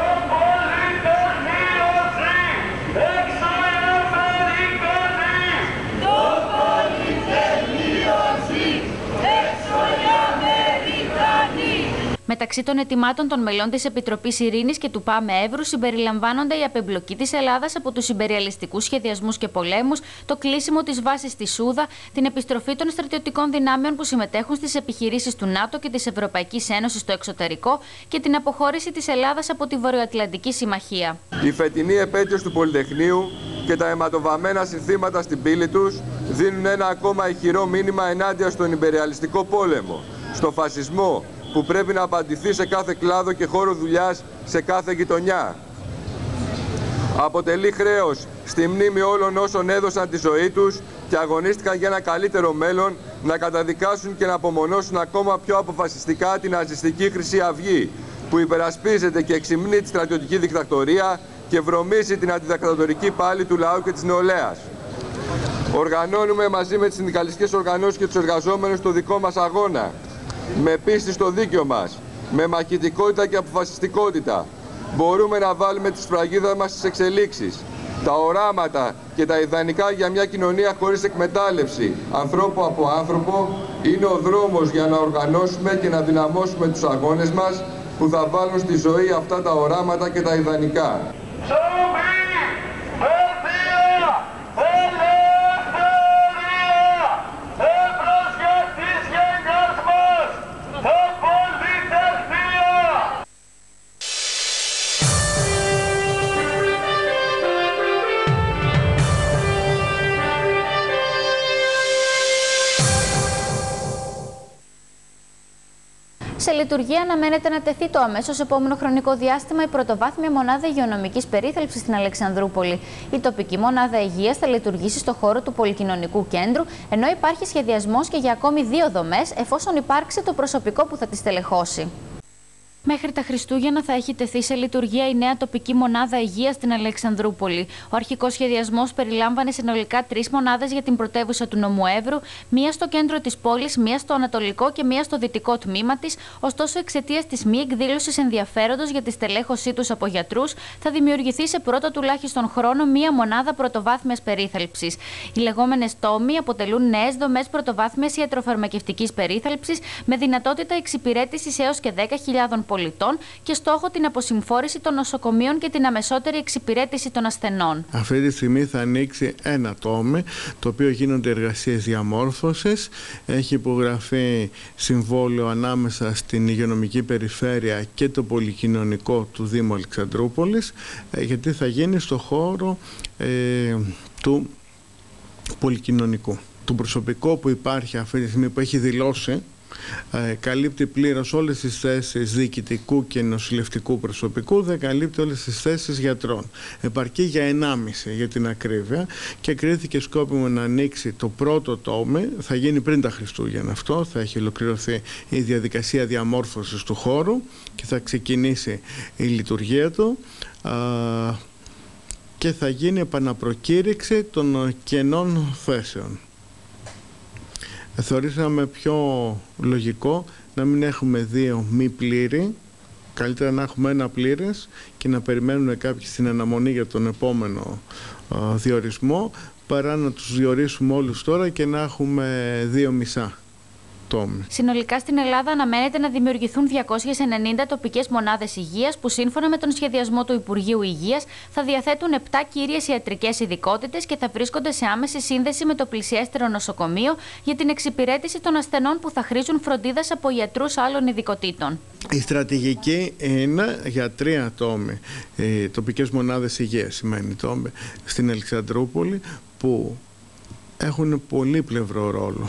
Μεταξύ των αιτημάτων των μελών της Επιτροπής Ειρήνης και του ΠΑΜΕ Εύρου συμπεριλαμβάνονται η απεμπλοκή της Ελλάδας από τους ιμπεριαλιστικούς σχεδιασμούς και πολέμους, το κλείσιμο της βάσης στη Σούδα, την επιστροφή των στρατιωτικών δυνάμεων που συμμετέχουν στις επιχειρήσεις του ΝΑΤΟ και της Ευρωπαϊκής Ένωσης στο εξωτερικό και την αποχώρηση της Ελλάδας από τη Βορειοατλαντική Συμμαχία. Η φετινή επέτειος του Πολυτεχνείου και τα αιματοβαμμένα συνθήματα στην πύλη τους δίνουν ένα ακόμα ηχηρό μήνυμα ενάντια στον ιμπεριαλιστικό πόλεμο, στο φασισμό, που πρέπει να απαντηθεί σε κάθε κλάδο και χώρο δουλειάς, σε κάθε γειτονιά. Αποτελεί χρέος στη μνήμη όλων όσων έδωσαν τη ζωή τους και αγωνίστηκαν για ένα καλύτερο μέλλον να καταδικάσουν και να απομονώσουν ακόμα πιο αποφασιστικά την ναζιστική Χρυσή Αυγή, που υπερασπίζεται και εξυμνεί τη στρατιωτική δικτατορία και βρωμίζει την αντιδικτατορική πάλη του λαού και της νεολαίας. Οργανώνουμε μαζί με τις συνδικαλιστικές οργανώσεις και τους εργαζόμενους το δικό μας αγώνα, με πίστη στο δίκαιο μας, με μαχητικότητα και αποφασιστικότητα. Μπορούμε να βάλουμε τη σφραγίδα μας στις εξελίξεις. Τα οράματα και τα ιδανικά για μια κοινωνία χωρίς εκμετάλλευση, ανθρώπο από άνθρωπο, είναι ο δρόμος για να οργανώσουμε και να δυναμώσουμε τους αγώνες μας που θα βάλουν στη ζωή αυτά τα οράματα και τα ιδανικά. Σε λειτουργία αναμένεται να τεθεί το αμέσως επόμενο χρονικό διάστημα η πρωτοβάθμια μονάδα υγειονομικής περίθαλψης στην Αλεξανδρούπολη. Η τοπική μονάδα υγείας θα λειτουργήσει στο χώρο του Πολυκοινωνικού Κέντρου, ενώ υπάρχει σχεδιασμός και για ακόμη 2 δομές, εφόσον υπάρξει το προσωπικό που θα τις τελεχώσει. Μέχρι τα Χριστούγεννα θα έχει τεθεί σε λειτουργία η νέα τοπική μονάδα υγείας στην Αλεξανδρούπολη. Ο αρχικός σχεδιασμός περιλάμβανε συνολικά 3 μονάδες για την πρωτεύουσα του νομού Εύρου, μία στο κέντρο της πόλης, μία στο ανατολικό και μία στο δυτικό τμήμα της. Ωστόσο, εξαιτίας της μη εκδήλωσης ενδιαφέροντος για τη στελέχωσή τους από γιατρούς, θα δημιουργηθεί σε πρώτο τουλάχιστον χρόνο μία μονάδα πρωτοβάθμιας περίθαλψης. Οι λεγόμενες τόμοι αποτελούν νέες δομές πρωτοβάθμιας ιατροφαρμακευτικής περίθαλψης με δυνατότητα εξυπηρέτησης έως και 10.000 πολιτών και στόχο την αποσυμφόρηση των νοσοκομείων και την αμεσότερη εξυπηρέτηση των ασθενών. Αυτή τη στιγμή θα ανοίξει ένα τόμι, το οποίο γίνονται εργασίες διαμόρφωσης. Έχει υπογραφεί συμβόλαιο ανάμεσα στην υγειονομική περιφέρεια και το πολυκοινωνικό του Δήμου Αλεξανδρούπολης, γιατί θα γίνει στο χώρο του πολυκοινωνικού. Το προσωπικό που υπάρχει αυτή τη στιγμή, που έχει δηλώσει, καλύπτει πλήρως όλες τις θέσεις διοικητικού και νοσηλευτικού προσωπικού, δεν καλύπτει όλες τις θέσεις γιατρών. Επαρκεί για 1,5 για την ακρίβεια και κρίθηκε σκόπιμο να ανοίξει το πρώτο τόμι. Θα γίνει πριν τα Χριστούγεννα αυτό, θα έχει ολοκληρωθεί η διαδικασία διαμόρφωσης του χώρου και θα ξεκινήσει η λειτουργία του και θα γίνει επαναπροκήρυξη των κενών θέσεων. Θεωρήσαμε πιο λογικό να μην έχουμε 2 μη πλήρη, καλύτερα να έχουμε 1 πλήρες και να περιμένουν κάποιοι στην αναμονή για τον επόμενο διορισμό, παρά να τους διορίσουμε όλους τώρα και να έχουμε 2 μισά. Συνολικά στην Ελλάδα αναμένεται να δημιουργηθούν 290 τοπικές μονάδες υγείας που σύμφωνα με τον σχεδιασμό του Υπουργείου Υγείας θα διαθέτουν 7 κύριες ιατρικές ειδικότητες και θα βρίσκονται σε άμεση σύνδεση με το πλησιέστερο νοσοκομείο για την εξυπηρέτηση των ασθενών που θα χρήζουν φροντίδας από ιατρούς άλλων ειδικοτήτων. Η στρατηγική είναι για 3 τόμοι, τοπικές μονάδες υγείας σημαίνει τόμοι, στην Αλεξανδρούπολη, που έχουν πολύπλευρο ρόλο.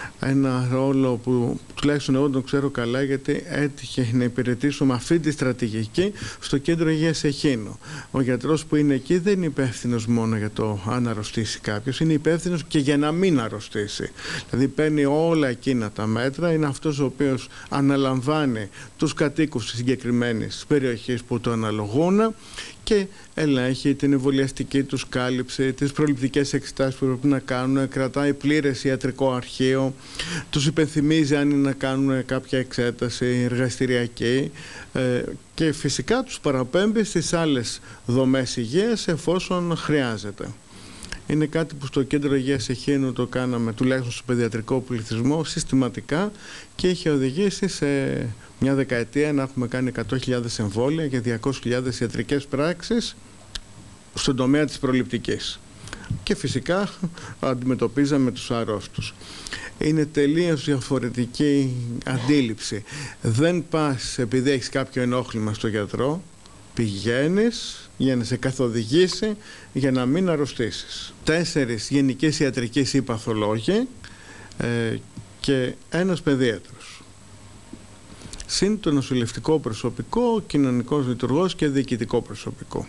Ένα ρόλο που τουλάχιστον εγώ τον ξέρω καλά, γιατί έτυχε να υπηρετήσω με αυτή τη στρατηγική στο κέντρο υγείας Εχίνου. Ο γιατρός που είναι εκεί δεν είναι υπεύθυνος μόνο για το αν αρρωστήσει κάποιος, είναι υπεύθυνος και για να μην αρρωστήσει. Δηλαδή παίρνει όλα εκείνα τα μέτρα, είναι αυτός ο οποίος αναλαμβάνει τους κατοίκους της συγκεκριμένης περιοχής που το αναλογούν και ελέγχει την εμβολιαστική τους κάλυψη, τις προληπτικές εξετάσεις που πρέπει να κάνουν, κρατάει πλήρες ιατρικό αρχείο, τους υπενθυμίζει αν είναι να κάνουν κάποια εξέταση εργαστηριακή και φυσικά τους παραπέμπει στις άλλες δομές υγείας εφόσον χρειάζεται. Είναι κάτι που στο κέντρο υγείας Εχίνου το κάναμε, τουλάχιστον στο παιδιατρικό πληθυσμό, συστηματικά και είχε οδηγήσει σε μια δεκαετία να έχουμε κάνει 100.000 εμβόλια και 200.000 ιατρικές πράξεις στον τομέα της προληπτικής. Και φυσικά αντιμετωπίζαμε τους αρρώστους. Είναι τελείως διαφορετική αντίληψη. Δεν πας επειδή έχεις κάποιο ενόχλημα στο γιατρό, πηγαίνεις για να σε καθοδηγήσει για να μην αρρωστήσεις. 4 γενικές ιατρικές ή παθολόγοι και 1 παιδίατρος. Συν το νοσηλευτικό προσωπικό, κοινωνικός λειτουργός και διοικητικό προσωπικό.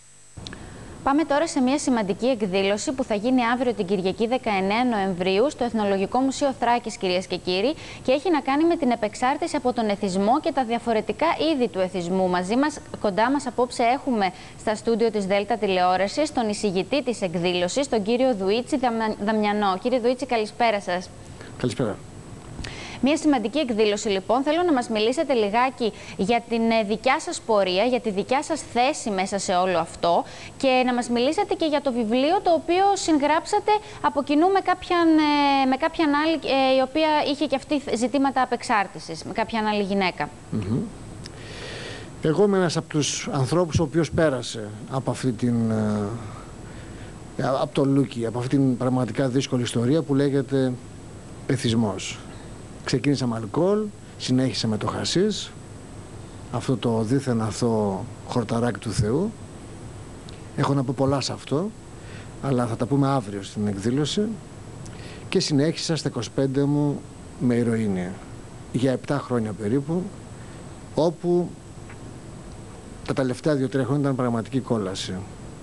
Πάμε τώρα σε μια σημαντική εκδήλωση που θα γίνει αύριο την Κυριακή 19 Νοεμβρίου στο Εθνολογικό Μουσείο Θράκης, κυρίες και κύριοι, και έχει να κάνει με την επεξάρτηση από τον εθισμό και τα διαφορετικά είδη του εθισμού. Μαζί μας, κοντά μας απόψε έχουμε στα στούντιο της Δέλτα Τηλεόρασης τον εισηγητή της εκδήλωσης, τον κύριο Δουίτσι Δαμιανό. Κύριε Δουίτσι, καλησπέρα σας. Καλησπέρα. Μια σημαντική εκδήλωση λοιπόν. Θέλω να μας μιλήσετε λιγάκι για την δικιά σας πορεία, για τη δικιά σας θέση μέσα σε όλο αυτό και να μας μιλήσετε και για το βιβλίο το οποίο συγγράψατε από κοινού με κάποιαν άλλη η οποία είχε και αυτή ζητήματα απεξάρτησης, με κάποιαν άλλη γυναίκα. Εγώ είμαι ένας από τους ανθρώπους ο οποίος πέρασε από αυτή την... από το Λούκι, από αυτή την πραγματικά δύσκολη ιστορία που λέγεται εθισμός. Ξεκίνησα με αλκοόλ, συνέχισα με το χασίς, αυτό το δίθεν αθώο χορταράκι του Θεού. Έχω να πω πολλά σε αυτό, αλλά θα τα πούμε αύριο στην εκδήλωση. Και συνέχισα στα 25 μου με ηρωίνη. για 7 χρόνια περίπου, όπου τα τελευταία 2-3 χρόνια ήταν πραγματική κόλαση.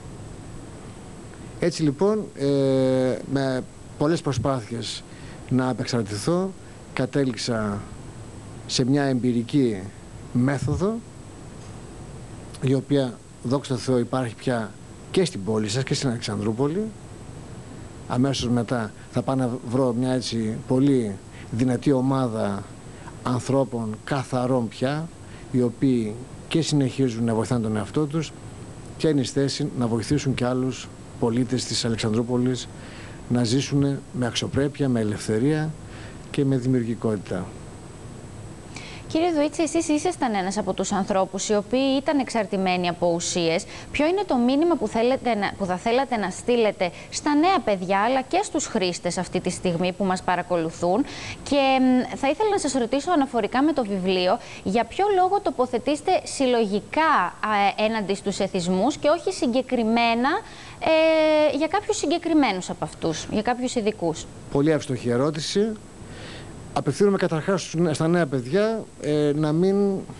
Έτσι λοιπόν, με πολλές προσπάθειες να απεξαρτηθώ, κατέληξα σε μια εμπειρική μέθοδο, η οποία, δόξα τω Θεώ, υπάρχει πια και στην πόλη σας και στην Αλεξανδρούπολη. Αμέσως μετά θα πάω να βρω μια έτσι πολύ δυνατή ομάδα ανθρώπων καθαρών πια, οι οποίοι και συνεχίζουν να βοηθάνε τον εαυτό τους και είναι στη θέση να βοηθήσουν και άλλους πολίτες της Αλεξανδρούπολης να ζήσουν με αξιοπρέπεια, με ελευθερία και με δημιουργικότητα. Κύριε Δουίτση, εσείς ήσασταν ένας από τους ανθρώπους οι οποίοι ήταν εξαρτημένοι από ουσίες. Ποιο είναι το μήνυμα που θα θέλατε να στείλετε στα νέα παιδιά, αλλά και στους χρήστες αυτή τη στιγμή που μας παρακολουθούν? Και θα ήθελα να σας ρωτήσω αναφορικά με το βιβλίο, για ποιο λόγο τοποθετήστε συλλογικά έναντι στους εθισμούς και όχι συγκεκριμένα για κάποιους συγκεκριμένους από αυτούς, για κάποιους ειδικούς? Πολύ εύστοχη ερώτηση. Απευθύνομαι καταρχάς στα νέα παιδιά να μην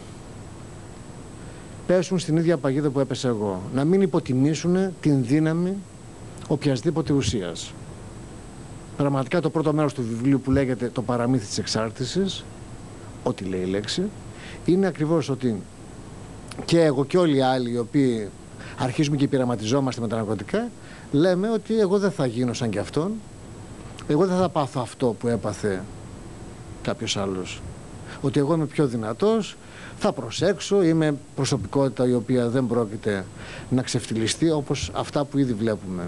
πέσουν στην ίδια παγίδα που έπεσα εγώ. Να μην υποτιμήσουν την δύναμη οποιασδήποτε ουσίας. Πραγματικά το πρώτο μέρος του βιβλίου που λέγεται «Το παραμύθι της εξάρτησης», ό,τι λέει η λέξη, είναι ακριβώς ότι και εγώ και όλοι οι άλλοι οι οποίοι αρχίζουμε και πειραματιζόμαστε με τα ναρκωτικά, λέμε ότι εγώ δεν θα γίνω σαν κι αυτόν, εγώ δεν θα πάθω αυτό που έπαθε κάποιος άλλος. Ότι εγώ είμαι πιο δυνατός, θα προσέξω, είμαι προσωπικότητα η οποία δεν πρόκειται να ξεφτυλιστεί όπως αυτά που ήδη βλέπουμε.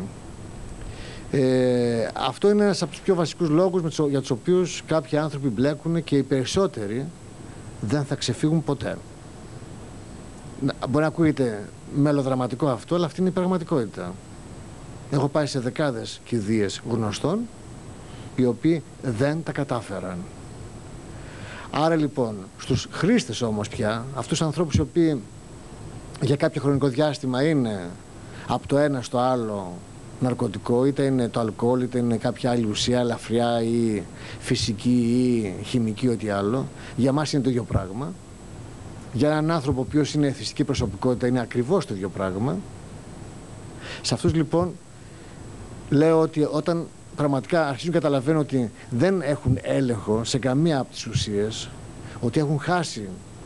Αυτό είναι ένας από τους πιο βασικούς λόγους για τους οποίους κάποιοι άνθρωποι μπλέκουν και οι περισσότεροι δεν θα ξεφύγουν ποτέ. Μπορεί να ακούγεται μελοδραματικό αυτό, αλλά αυτή είναι η πραγματικότητα. Έχω πάει σε δεκάδες κηδείες γνωστών, οι οποίοι δεν τα κατάφεραν. Άρα λοιπόν, στους χρήστες όμως πια, αυτούς τους ανθρώπους οι οποίοι για κάποιο χρονικό διάστημα είναι από το ένα στο άλλο ναρκωτικό, είτε είναι το αλκοόλ, είτε είναι κάποια άλλη ουσία, ελαφριά ή φυσική ή χημική, ό,τι άλλο, για μας είναι το ίδιο πράγμα. Για έναν άνθρωπο ο οποίος είναι εθιστική προσωπικότητα είναι ακριβώς το ίδιο πράγμα. Σε αυτούς λοιπόν λέω ότι όταν πραγματικά αρχίζουν να καταλαβαίνουν ότι δεν έχουν έλεγχο σε καμία από τις ουσίες, ότι έχουν χάσει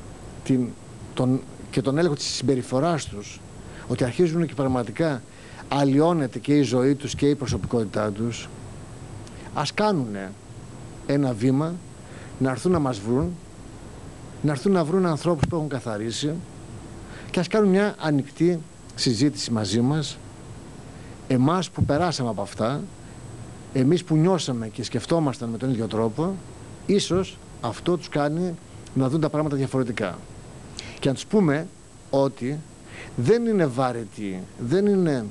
τον έλεγχο της συμπεριφοράς τους, ότι αρχίζουν και πραγματικά αλλοιώνεται και η ζωή τους και η προσωπικότητά τους, ας κάνουν ένα βήμα, να έρθουν να μας βρουν, να έρθουν να βρουν ανθρώπους που έχουν καθαρίσει και ας κάνουν μια ανοιχτή συζήτηση μαζί μας, εμάς που περάσαμε από αυτά, εμείς που νιώσαμε και σκεφτόμασταν με τον ίδιο τρόπο, ίσως αυτό τους κάνει να δουν τα πράγματα διαφορετικά. Και να τους πούμε ότι δεν είναι βάρετη, δεν είναι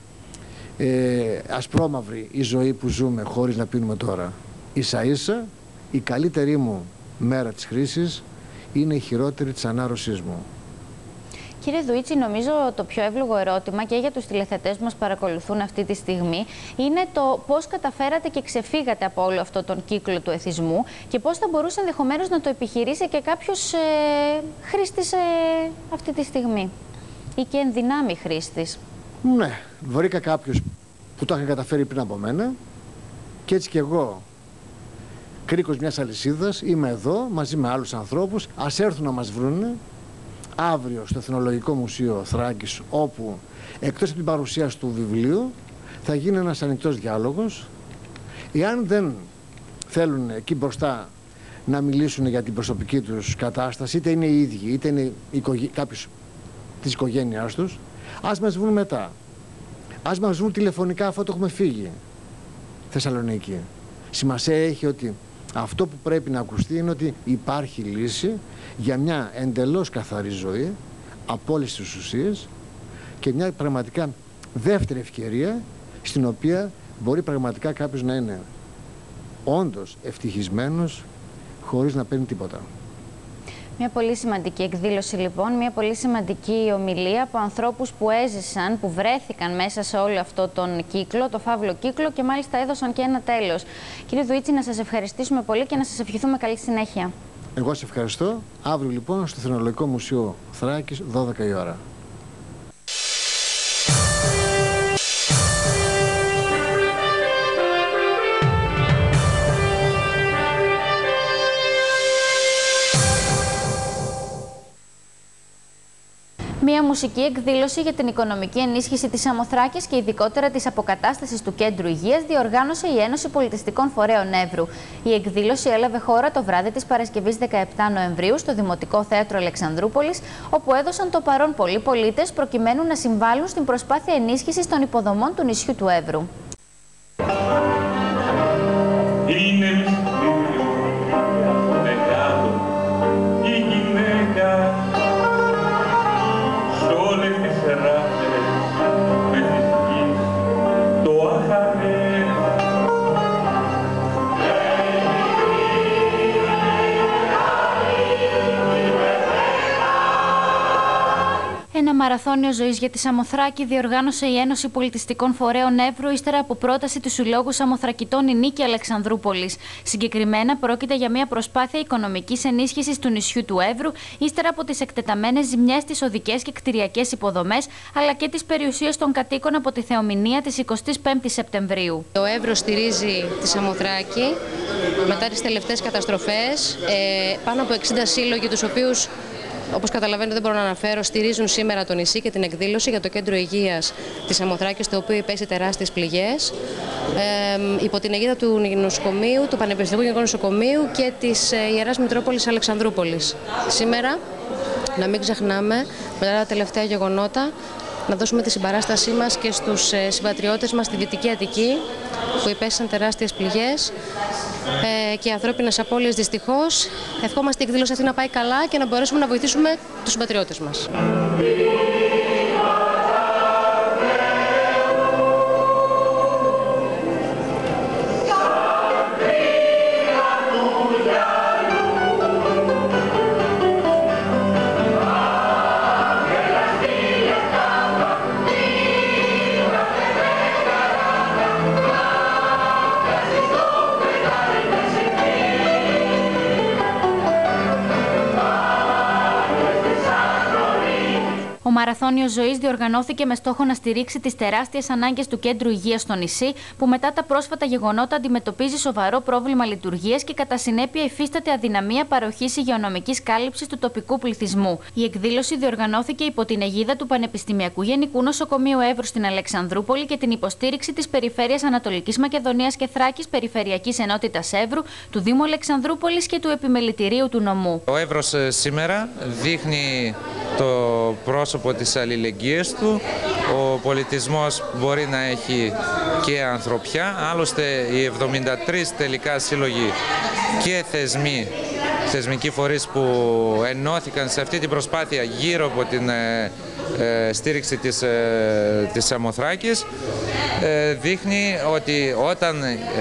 ασπρόμαυρη η ζωή που ζούμε χωρίς να πίνουμε τώρα. Ίσα ίσα η καλύτερη μου μέρα της χρήσης είναι η χειρότερη της ανάρρωσής μου. Κύριε Δουίτση, νομίζω το πιο εύλογο ερώτημα και για τους τηλεθεατές που μας παρακολουθούν αυτή τη στιγμή είναι το πώς καταφέρατε και ξεφύγατε από όλο αυτό τον κύκλο του εθισμού και πώς θα μπορούσε ενδεχομένως να το επιχειρήσει και κάποιος χρήστης αυτή τη στιγμή ή και ενδυνάμει χρήστης. Ναι, βρήκα κάποιους που το είχαν καταφέρει πριν από μένα και έτσι και εγώ, κρίκος μιας αλυσίδας, είμαι εδώ μαζί με άλλους ανθρώπους, ας έρθουν να μας βρούνε αύριο στο Εθνολογικό Μουσείο Θράκης, όπου εκτός από την παρουσίαση του βιβλίου θα γίνει ένας ανοιχτός διάλογος. Εάν δεν θέλουν εκεί μπροστά να μιλήσουν για την προσωπική τους κατάσταση, είτε είναι οι ίδιοι, είτε είναι κάποιος της οικογένειάς τους, ας μας βρουν μετά. Ας μας βρουν τηλεφωνικά αφού το έχουμε φύγει Θεσσαλονίκη. Σημασία έχει ότι αυτό που πρέπει να ακουστεί είναι ότι υπάρχει λύση για μια εντελώς καθαρή ζωή από όλες τις ουσίες και μια πραγματικά δεύτερη ευκαιρία στην οποία μπορεί πραγματικά κάποιος να είναι όντως ευτυχισμένος χωρίς να παίρνει τίποτα. Μια πολύ σημαντική εκδήλωση λοιπόν, μια πολύ σημαντική ομιλία από ανθρώπους που έζησαν, που βρέθηκαν μέσα σε όλο αυτό τον κύκλο, το φαύλο κύκλο και μάλιστα έδωσαν και ένα τέλος. Κύριε Δουίτση, να σας ευχαριστήσουμε πολύ και να σας ευχηθούμε καλή συνέχεια. Εγώ σε ευχαριστώ. Αύριο λοιπόν στο Εθνολογικό Μουσείο Θράκης, 12 η ώρα. Μία μουσική εκδήλωση για την οικονομική ενίσχυση της Σαμοθράκης και ειδικότερα της αποκατάστασης του Κέντρου Υγείας διοργάνωσε η Ένωση Πολιτιστικών Φορέων Εύρου. Η εκδήλωση έλαβε χώρα το βράδυ της Παρασκευής 17 Νοεμβρίου στο Δημοτικό Θέατρο Αλεξανδρούπολης, όπου έδωσαν το παρόν πολλοί πολίτες προκειμένου να συμβάλλουν στην προσπάθεια ενίσχυσης των υποδομών του νησιού του Εύρου. Ένα μαραθώνιο ζωής για τη Σαμοθράκη διοργάνωσε η Ένωση Πολιτιστικών Φορέων Εύρου ύστερα από πρόταση του Συλλόγου Σαμοθρακητών η Νίκη Αλεξανδρούπολης. Συγκεκριμένα πρόκειται για μια προσπάθεια οικονομικής ενίσχυσης του νησιού του Εύρου ύστερα από τις εκτεταμένες ζημιές στις οδικές και κτηριακές υποδομές αλλά και τις περιουσίες των κατοίκων από τη θεομηνία της 25ης Σεπτεμβρίου. Το Εύρο στηρίζει τη Σαμοθράκη μετά τις τελευταίες καταστροφές. Πάνω από 60 σύλλογοι, τους οποίους, όπως καταλαβαίνετε, δεν μπορώ να αναφέρω, στηρίζουν σήμερα το νησί και την εκδήλωση για το Κέντρο Υγείας της Σαμοθράκης, το οποίο υπέστη τεράστιες πληγές, υπό την αιγίδα του νοσοκομείου, του Πανεπιστημίου Γενικού Νοσοκομείου και της Ιεράς Μητρόπολης Αλεξανδρούπολης. Σήμερα, να μην ξεχνάμε, μετά τα τελευταία γεγονότα, να δώσουμε τη συμπαράστασή μας και στους συμπατριώτες μας στη Δυτική Αττική, που υπέστησαν τεράστιες πληγές και ανθρώπινες απώλειες δυστυχώς. Ευχόμαστε η εκδήλωση αυτή να πάει καλά και να μπορέσουμε να βοηθήσουμε τους συμπατριώτες μας. Ο μαραθώνιος ζωής διοργανώθηκε με στόχο να στηρίξει τις τεράστιες ανάγκες του Κέντρου Υγείας στο νησί, που μετά τα πρόσφατα γεγονότα αντιμετωπίζει σοβαρό πρόβλημα λειτουργίας και κατά συνέπεια υφίσταται αδυναμία παροχής υγειονομικής κάλυψης του τοπικού πληθυσμού. Η εκδήλωση διοργανώθηκε υπό την αιγίδα του Πανεπιστημιακού Γενικού Νοσοκομείου Εύρου στην Αλεξανδρούπολη και την υποστήριξη της Περιφέρειας Ανατολικής Μακεδονίας και Θράκης, Περιφερειακής Ενότητας Εύρου, του Δήμου Αλεξανδρούπολης και του Επιμελητηρίου του Νομού. Ο Εύρος σήμερα δείχνει το πρόσωπο της αλληλεγγύης του. Ο πολιτισμός μπορεί να έχει και ανθρωπιά. Άλλωστε οι 73 τελικά σύλλογοι και θεσμικοί φορείς που ενώθηκαν σε αυτή την προσπάθεια γύρω από την στήριξη της Σαμοθράκης δείχνει ότι όταν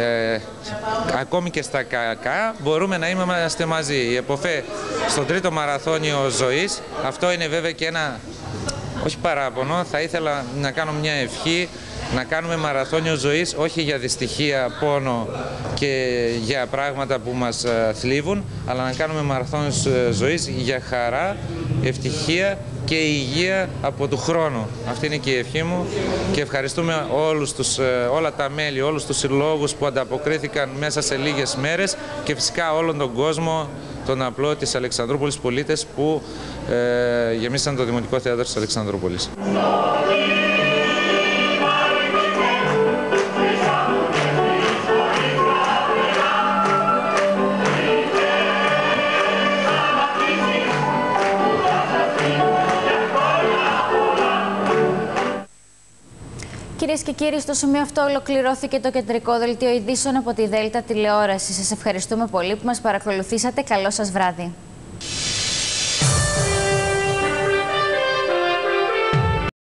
ακόμη και στα κακά μπορούμε να είμαστε μαζί. Η εποφέ στον τρίτο μαραθώνιο ζωής, αυτό είναι βέβαια και ένα, όχι παράπονο, θα ήθελα να κάνω μια ευχή, να κάνουμε μαραθώνιο ζωής όχι για δυστυχία, πόνο και για πράγματα που μας θλίβουν, αλλά να κάνουμε μαραθώνιο ζωής για χαρά, ευτυχία και υγεία από του χρόνου. Αυτή είναι και η ευχή μου και ευχαριστούμε όλα τα μέλη, όλους τους συλλόγους που ανταποκρίθηκαν μέσα σε λίγες μέρες και φυσικά όλον τον κόσμο, τον απλό της Αλεξανδρούπολης, πολίτες που γεμίσαν το Δημοτικό Θέατρο της Αλεξανδρούπολης. Κυρίες και κύριοι, στο σημείο αυτό ολοκληρώθηκε το κεντρικό δελτίο ειδήσεων από τη Δέλτα Τηλεόραση. Σας ευχαριστούμε πολύ που μας παρακολουθήσατε. Καλό σας βράδυ.